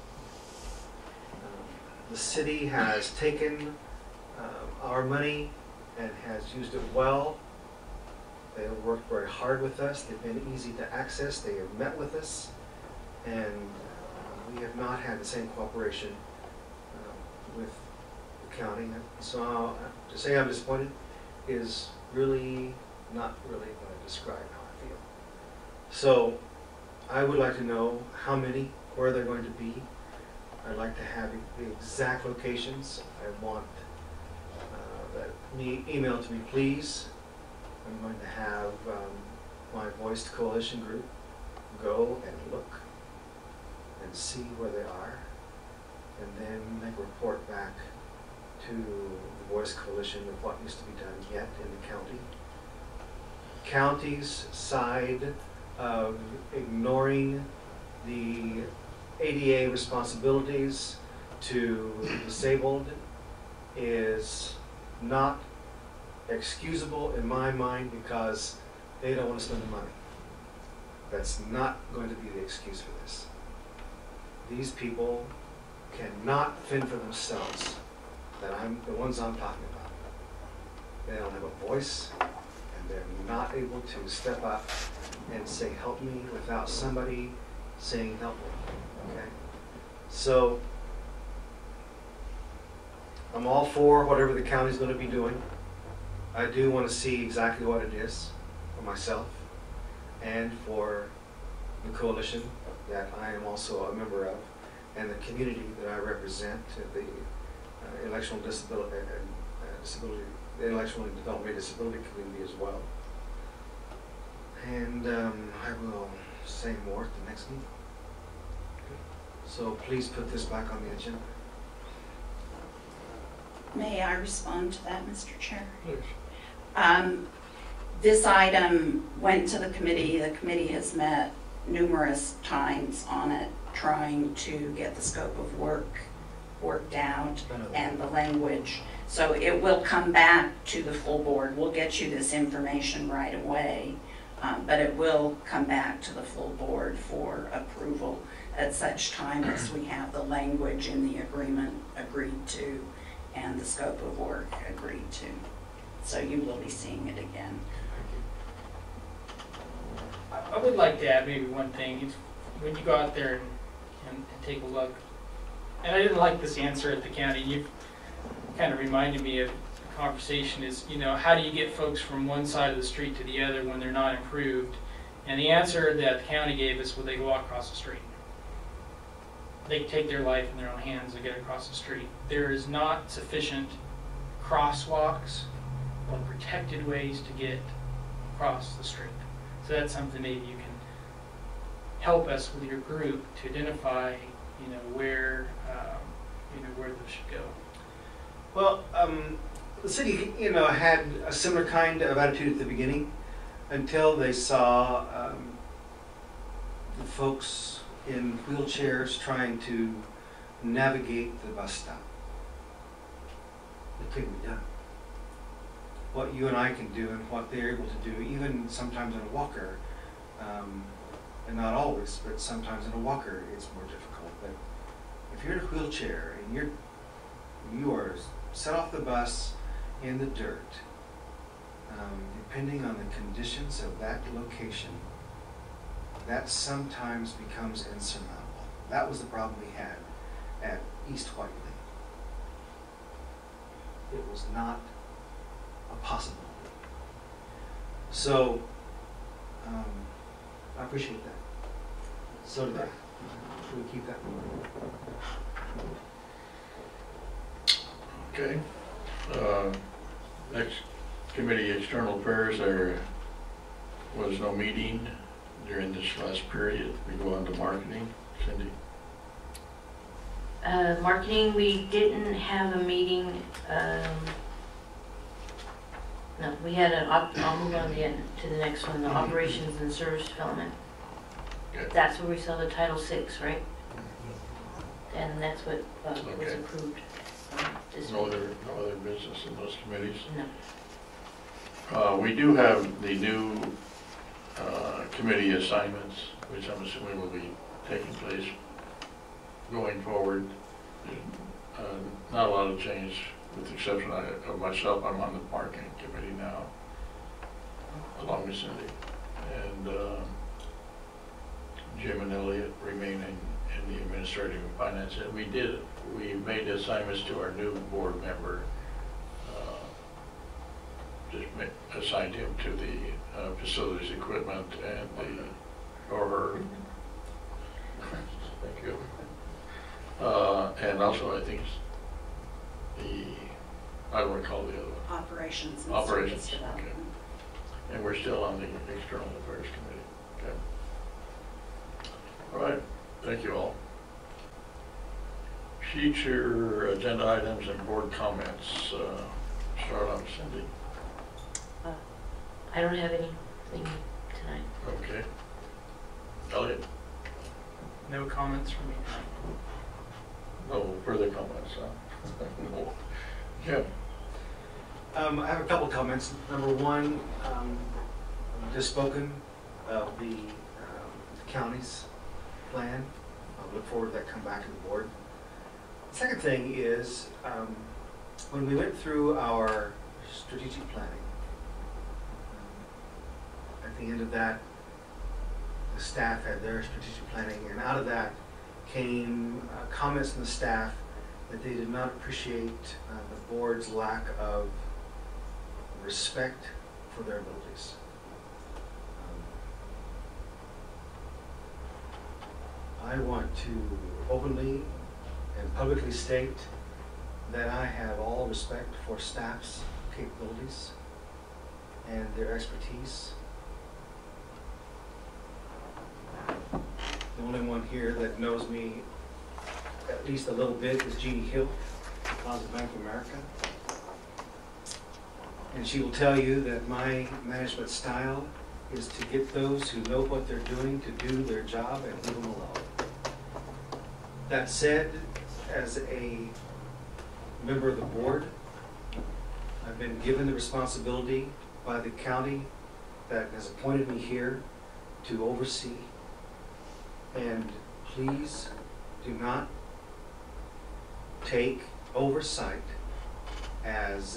Um, the city has taken uh, our money and has used it well. They have worked very hard with us. They've been easy to access. They have met with us, and uh, we have not had the same cooperation uh, with the county. So uh, to say I'm disappointed is really not really going to describe how I feel. So I would like to know how many, where they're going to be. I'd like to have the exact locations. I want uh, that me emailed to me, please. I'm going to have um, my Voiced Coalition group go and look and see where they are, and then make a report back to the Voiced Coalition of what needs to be done yet in the county. County's side of ignoring the A D A responsibilities to the disabled is not excusable in my mind, because they don't want to spend the money. That's not going to be the excuse for this. These people cannot fend for themselves, that I'm the ones I'm talking about. They don't have a voice, and they're not able to step up and say, help me, without somebody saying, help me. Okay? So I'm all for whatever the county's going to be doing. I do want to see exactly what it is for myself and for the coalition that I am also a member of, and the community that I represent, the uh, intellectual disability, uh, disability, the intellectual and developmental disability community as well. And um, I will say more at the next meeting. So please put this back on the agenda. May I respond to that, Mister Chair? Please. Um, this item went to the committee. The committee has met numerous times on it, trying to get the scope of work worked out and the language. So it will come back to the full board. We'll get you this information right away, um, but it will come back to the full board for approval at such time as we have the language in the agreement agreed to and the scope of work agreed to. So you will be seeing it again. I would like to add maybe one thing. It's when you go out there and, and, and take a look, and I didn't like this answer at the county, you kind of reminded me of the conversation is, you know, how do you get folks from one side of the street to the other when they're not improved? And the answer that the county gave us was they can walk across the street. They can take their life in their own hands and get across the street. There is not sufficient crosswalks or protected ways to get across the street. So that's something maybe you can help us with your group to identify, you know, where, um, you know, where those should go. Well, um, the city, you know, had a similar kind of attitude at the beginning until they saw um, the folks in wheelchairs trying to navigate the bus stop. It couldn't be done. What you and I can do and what they're able to do, even sometimes in a walker, um, and not always, but sometimes in a walker it's more difficult. But if you're in a wheelchair and you're you are set off the bus in the dirt, um, depending on the conditions of that location, that sometimes becomes insurmountable. That was the problem we had at East Whiteley. It was not a possibility. So, um, I appreciate that. So did I. Should we keep that? Okay. Uh, next committee, external affairs, there was no meeting during this last period. We go on to marketing. Cindy? Uh, marketing, we didn't have a meeting um, No, we had an, op- I'll move on the, to the next one, the operations and service development. Okay. That's where we saw the Title Six, right? And that's what uh, was Okay. approved um, this No week. other, no other business in those committees? No. Uh, we do have the new, uh, committee assignments, which I'm assuming will be taking place going forward. Uh, not a lot of change, with the exception of of myself. I'm on the parking committee now, along with Cindy. And, uh, Jim and Elliot remain in, in the administrative and finance. And we did, we made assignments to our new board member. uh, Just ma- assigned him to the uh, facilities equipment and the, or her. Thank you. Uh, and also, I think the, I don't recall the other one. Operations and Operations, service okay. development. And we're still on the External Affairs Committee. Okay. All right, thank you all. Future agenda items and board comments. Uh, Start on Cindy. Uh, I don't have anything tonight. Okay. Elliot, No comments from me. no further comments, huh? No. Jim? Um, I have a couple comments. Number one, um, just spoken of the um, county's plan. I look forward to that come back to the board. Second thing is, um, when we went through our strategic planning, um, at the end of that, the staff had their strategic planning, and out of that came uh, comments from the staff that they did not appreciate uh, the board's lack of respect for their abilities. Um, I want to openly and publicly state that I have all respect for staff's capabilities and their expertise. The only one here that knows me at least a little bit is Jeannie Hill, Plaza Bank of America. And she will tell you that my management style is to get those who know what they're doing to do their job and leave them alone. That said, as a member of the board, I've been given the responsibility by the county that has appointed me here to oversee. And please do not take oversight as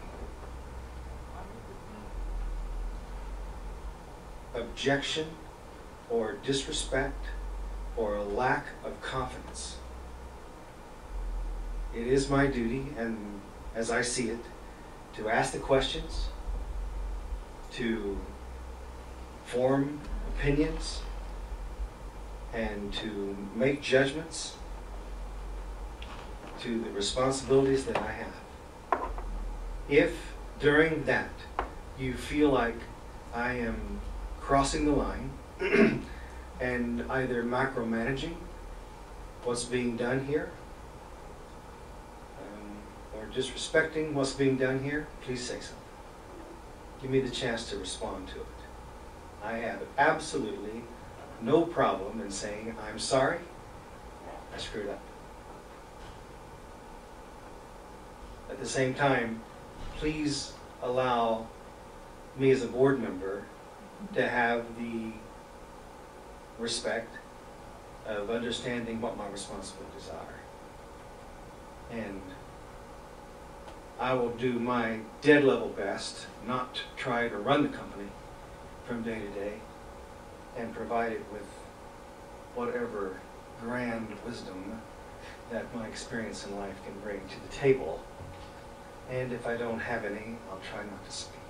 a objection or disrespect or a lack of confidence. It is my duty, and as I see it, to ask the questions, to form opinions, and to make judgments to the responsibilities that I have. If during that you feel like I am crossing the line and either micromanaging what's being done here um, or disrespecting what's being done here, please say so. Give me the chance to respond to it. I have absolutely no problem in saying, I'm sorry, I screwed up. At the same time, please allow me as a board member to have the respect of understanding what my responsibilities are. And I will do my dead level best not to try to run the company from day to day and provide it with whatever grand wisdom that my experience in life can bring to the table. And if I don't have any, I'll try not to speak.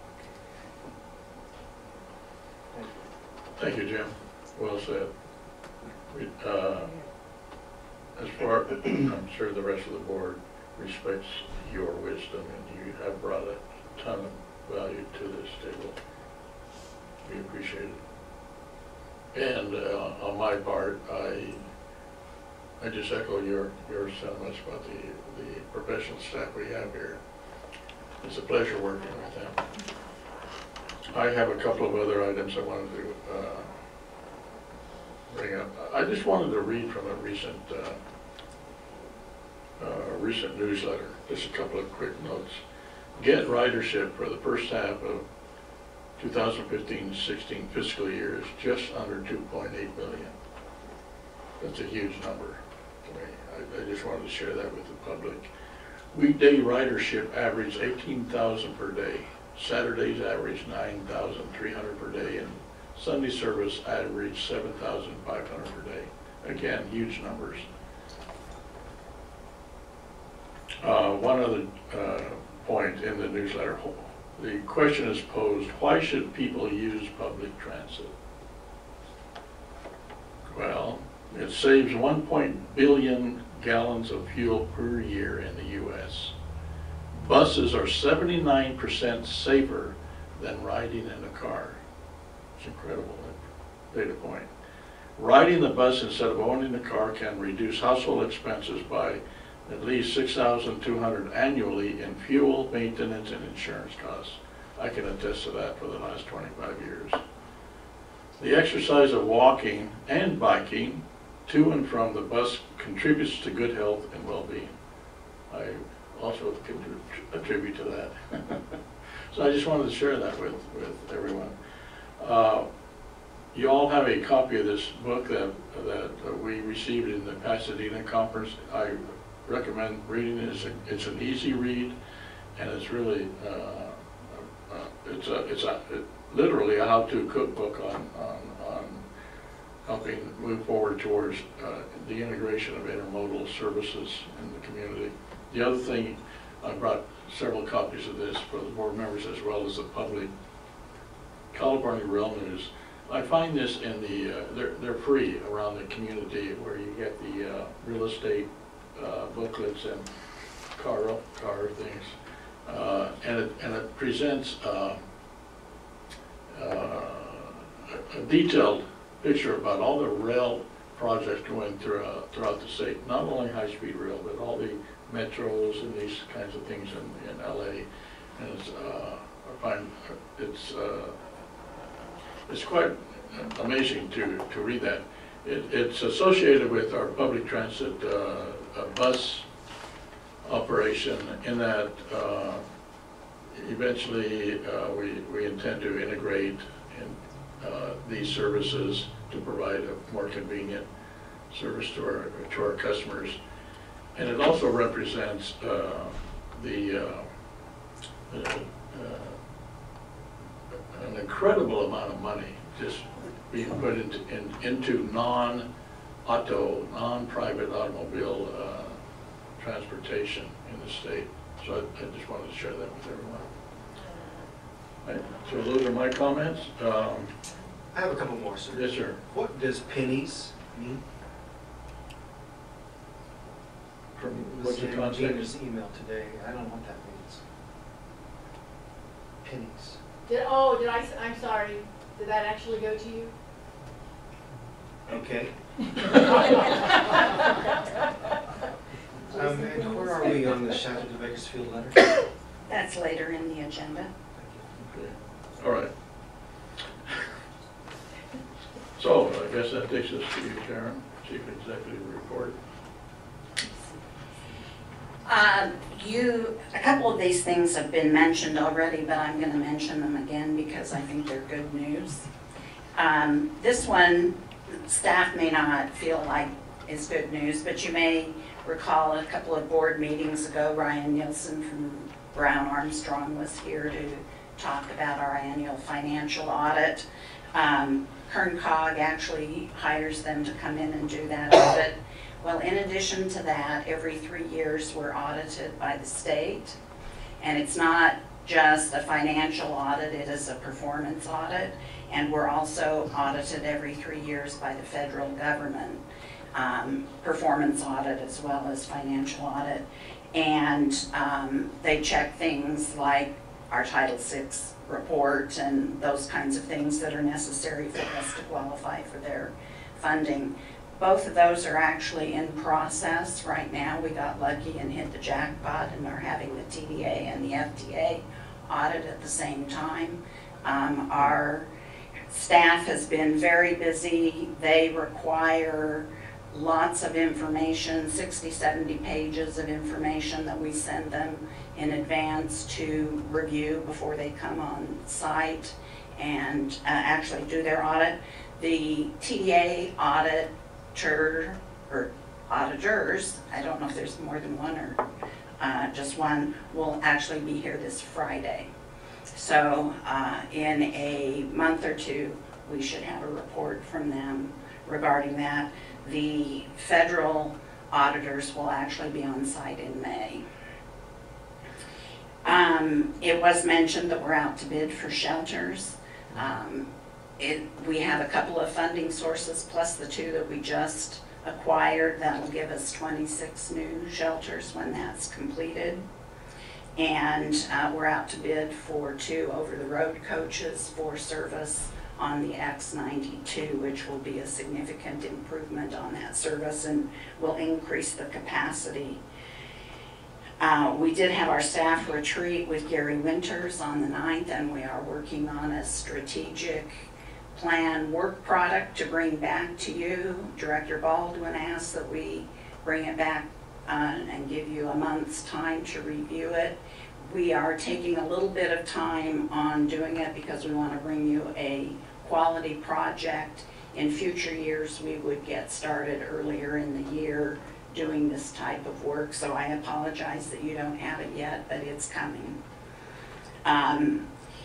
Thank you. Thank you, Jim. Well said. We, uh, as far, I'm sure the rest of the board respects your wisdom, and you have brought a ton of value to this table. We appreciate it. And uh, on my part, I I just echo your your sentiments about the the professional staff we have here. It's a pleasure working with them. I have a couple of other items I wanted to uh, bring up. I just wanted to read from a recent uh, uh, recent newsletter. Just a couple of quick notes. Get ridership for the first half of two thousand fifteen sixteen fiscal year is just under two point eight million. That's a huge number to me. I, I just wanted to share that with the public. Weekday ridership averaged eighteen thousand per day. Saturdays averaged nine thousand three hundred per day, and Sunday service averaged seven thousand five hundred per day. Again, huge numbers. Uh, one other uh, point in the newsletter, the question is posed, why should people use public transit? Well, it saves one point one billion gallons of fuel per year in the U S Buses are seventy-nine percent safer than riding in a car. It's incredible, that data point. Riding the bus instead of owning the car can reduce household expenses by at least six thousand two hundred dollars annually in fuel, maintenance, and insurance costs. I can attest to that for the last twenty-five years. The exercise of walking and biking to and from the bus contributes to good health and well-being. I also attribute to that. So I just wanted to share that with, with everyone. Uh, you all have a copy of this book that, that we received in the Pasadena conference. I recommend reading it. It's, a, it's an easy read, and it's really, uh, uh, it's, a, it's a, it, literally a how-to cookbook on, on, on helping move forward towards uh, the integration of intermodal services in the community. The other thing, I brought several copies of this for the board members as well as the public. California Rail News. I find this in the, uh, they're, they're free around the community, where you get the uh, real estate uh, booklets and car, car things. Uh, and, it, and it presents uh, uh, a detailed picture about all the rail projects going throughout, throughout the state, not only high-speed rail, but all the metros and these kinds of things in, in L A. And it's, uh, I find it's, uh, it's quite amazing to, to read that. It, it's associated with our public transit uh, bus operation, in that uh, eventually uh, we, we intend to integrate in, uh, these services to provide a more convenient service to our, to our customers. And it also represents uh, the uh, uh, an incredible amount of money just being put into, in, into non-auto, non-private automobile uh, transportation in the state. So I, I just wanted to share that with everyone. Right. So those are my comments. Um, I have a couple more, sir. Yes, sir. What does pennies mean? From It was what's the in context? Gina's email today. I don't know what that means. Pennies. Did, oh, did I, I'm sorry, did that actually go to you? Okay. Um, and where are we on the Chateau de Bakersfield letter? That's later in the agenda. Okay. All right. So I guess that takes us to you, Sharon, Chief Executive Report. Uh, you, a couple of these things have been mentioned already, but I'm going to mention them again because I think they're good news. Um, this one, staff may not feel like is good news, but you may recall a couple of board meetings ago, Ryan Nielsen from Brown Armstrong was here to talk about our annual financial audit. Um, Kern Cog actually hires them to come in and do that audit. Well, in addition to that, every three years we're audited by the state, and it's not just a financial audit, it is a performance audit, and we're also audited every three years by the federal government, um, performance audit as well as financial audit, and um, they check things like our Title six report and those kinds of things that are necessary for us to qualify for their funding. both of those are actually in process right now. We got lucky and hit the jackpot and are having the T D A and the F D A audit at the same time. Um, our staff has been very busy. They require lots of information, sixty, seventy pages of information that we send them in advance to review before they come on site and uh, actually do their audit. The T D A auditor, or auditors, I don't know if there's more than one or uh, just one, will actually be here this Friday. So uh, in a month or two, we should have a report from them regarding that. The federal auditors will actually be on site in May. Um, it was mentioned that we're out to bid for shelters. Um, it, we have a couple of funding sources plus the two that we just acquired that will give us twenty-six new shelters when that's completed. And uh, we're out to bid for two over-the-road coaches for service on the X ninety-two, which will be a significant improvement on that service and will increase the capacity. Uh, we did have our staff retreat with Gary Winters on the ninth, and we are working on a strategic plan work product to bring back to you. Director Baldwin asked that we bring it back uh, and give you a month's time to review it. We are taking a little bit of time on doing it because we want to bring you a quality project. In future years, we would get started earlier in the year doing this type of work, so I apologize that you don't have it yet, but it's coming. Um,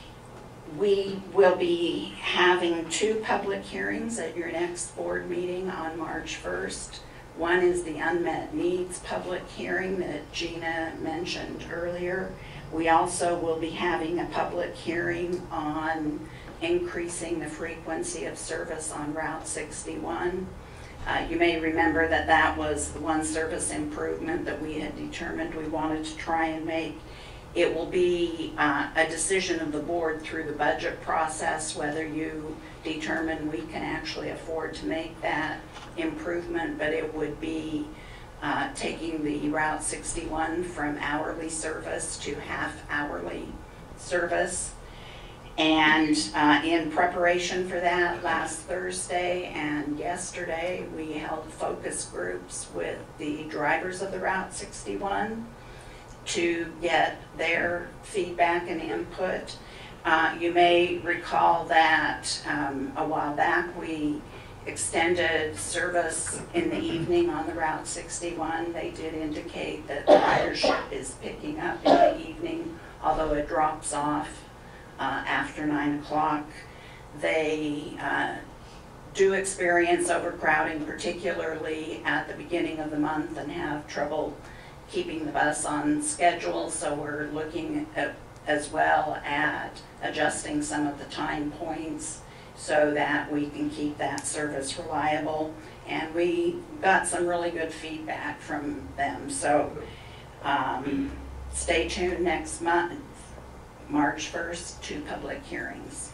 we will be having two public hearings at your next board meeting on March first. One is the unmet needs public hearing that Gina mentioned earlier. We also will be having a public hearing on increasing the frequency of service on Route sixty-one. Uh, you may remember that that was the one service improvement that we had determined we wanted to try and make. It will be uh, a decision of the board through the budget process whether you determine we can actually afford to make that improvement, but it would be uh, taking the Route sixty-one from hourly service to half hourly service. And uh, in preparation for that, last Thursday and yesterday, we held focus groups with the drivers of the Route sixty-one to get their feedback and input. Uh, you may recall that um, a while back we extended service in the evening on the Route sixty-one. They did indicate that the ridership is picking up in the evening, although it drops off Uh, after nine o'clock. They uh, do experience overcrowding, particularly at the beginning of the month, and have trouble keeping the bus on schedule, so we're looking at, as well at adjusting some of the time points so that we can keep that service reliable. And we got some really good feedback from them, so um, stay tuned next month. March first, two public hearings.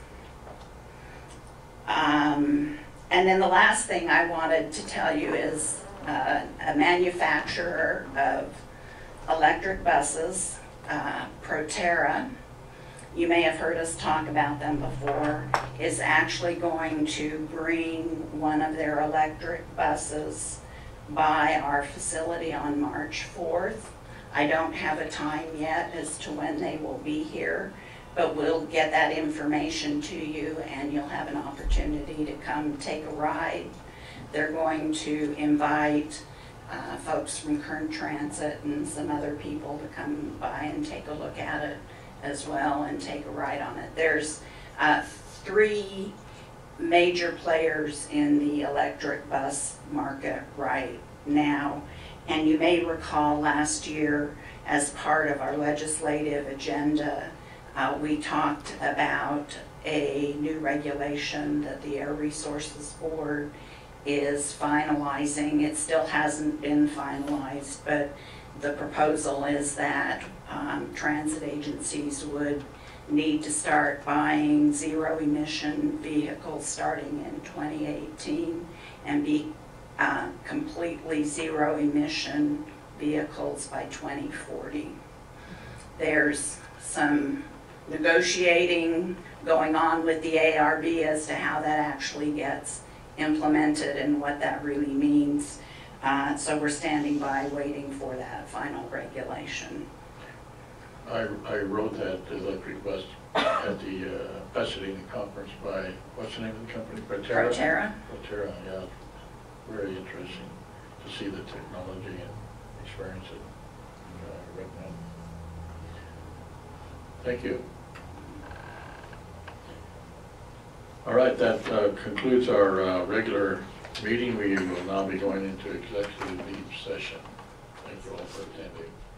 Um, and then the last thing I wanted to tell you is uh, a manufacturer of electric buses, uh, Proterra, you may have heard us talk about them before, is actually going to bring one of their electric buses by our facility on March fourth. I don't have a time yet as to when they will be here, but we'll get that information to you and you'll have an opportunity to come take a ride. They're going to invite uh, folks from Kern Transit and some other people to come by and take a look at it as well and take a ride on it. There's uh, three major players in the electric bus market right now. And you may recall last year, as part of our legislative agenda, uh, we talked about a new regulation that the Air Resources Board is finalizing. It still hasn't been finalized, but the proposal is that um, transit agencies would need to start buying zero-emission vehicles starting in twenty eighteen and be uh, completely zero emission vehicles by twenty forty. There's some negotiating going on with the A R B as to how that actually gets implemented and what that really means. Uh, so we're standing by waiting for that final regulation. I, I wrote that electric bus at the uh, Pasadena conference by, what's the name of the company? Proterra? Proterra. Proterra, yeah. Very interesting to see the technology and experience it. And, uh, recommend. Thank you. All right, that uh, concludes our uh, regular meeting. We will now be going into executive session. Thank you all for attending.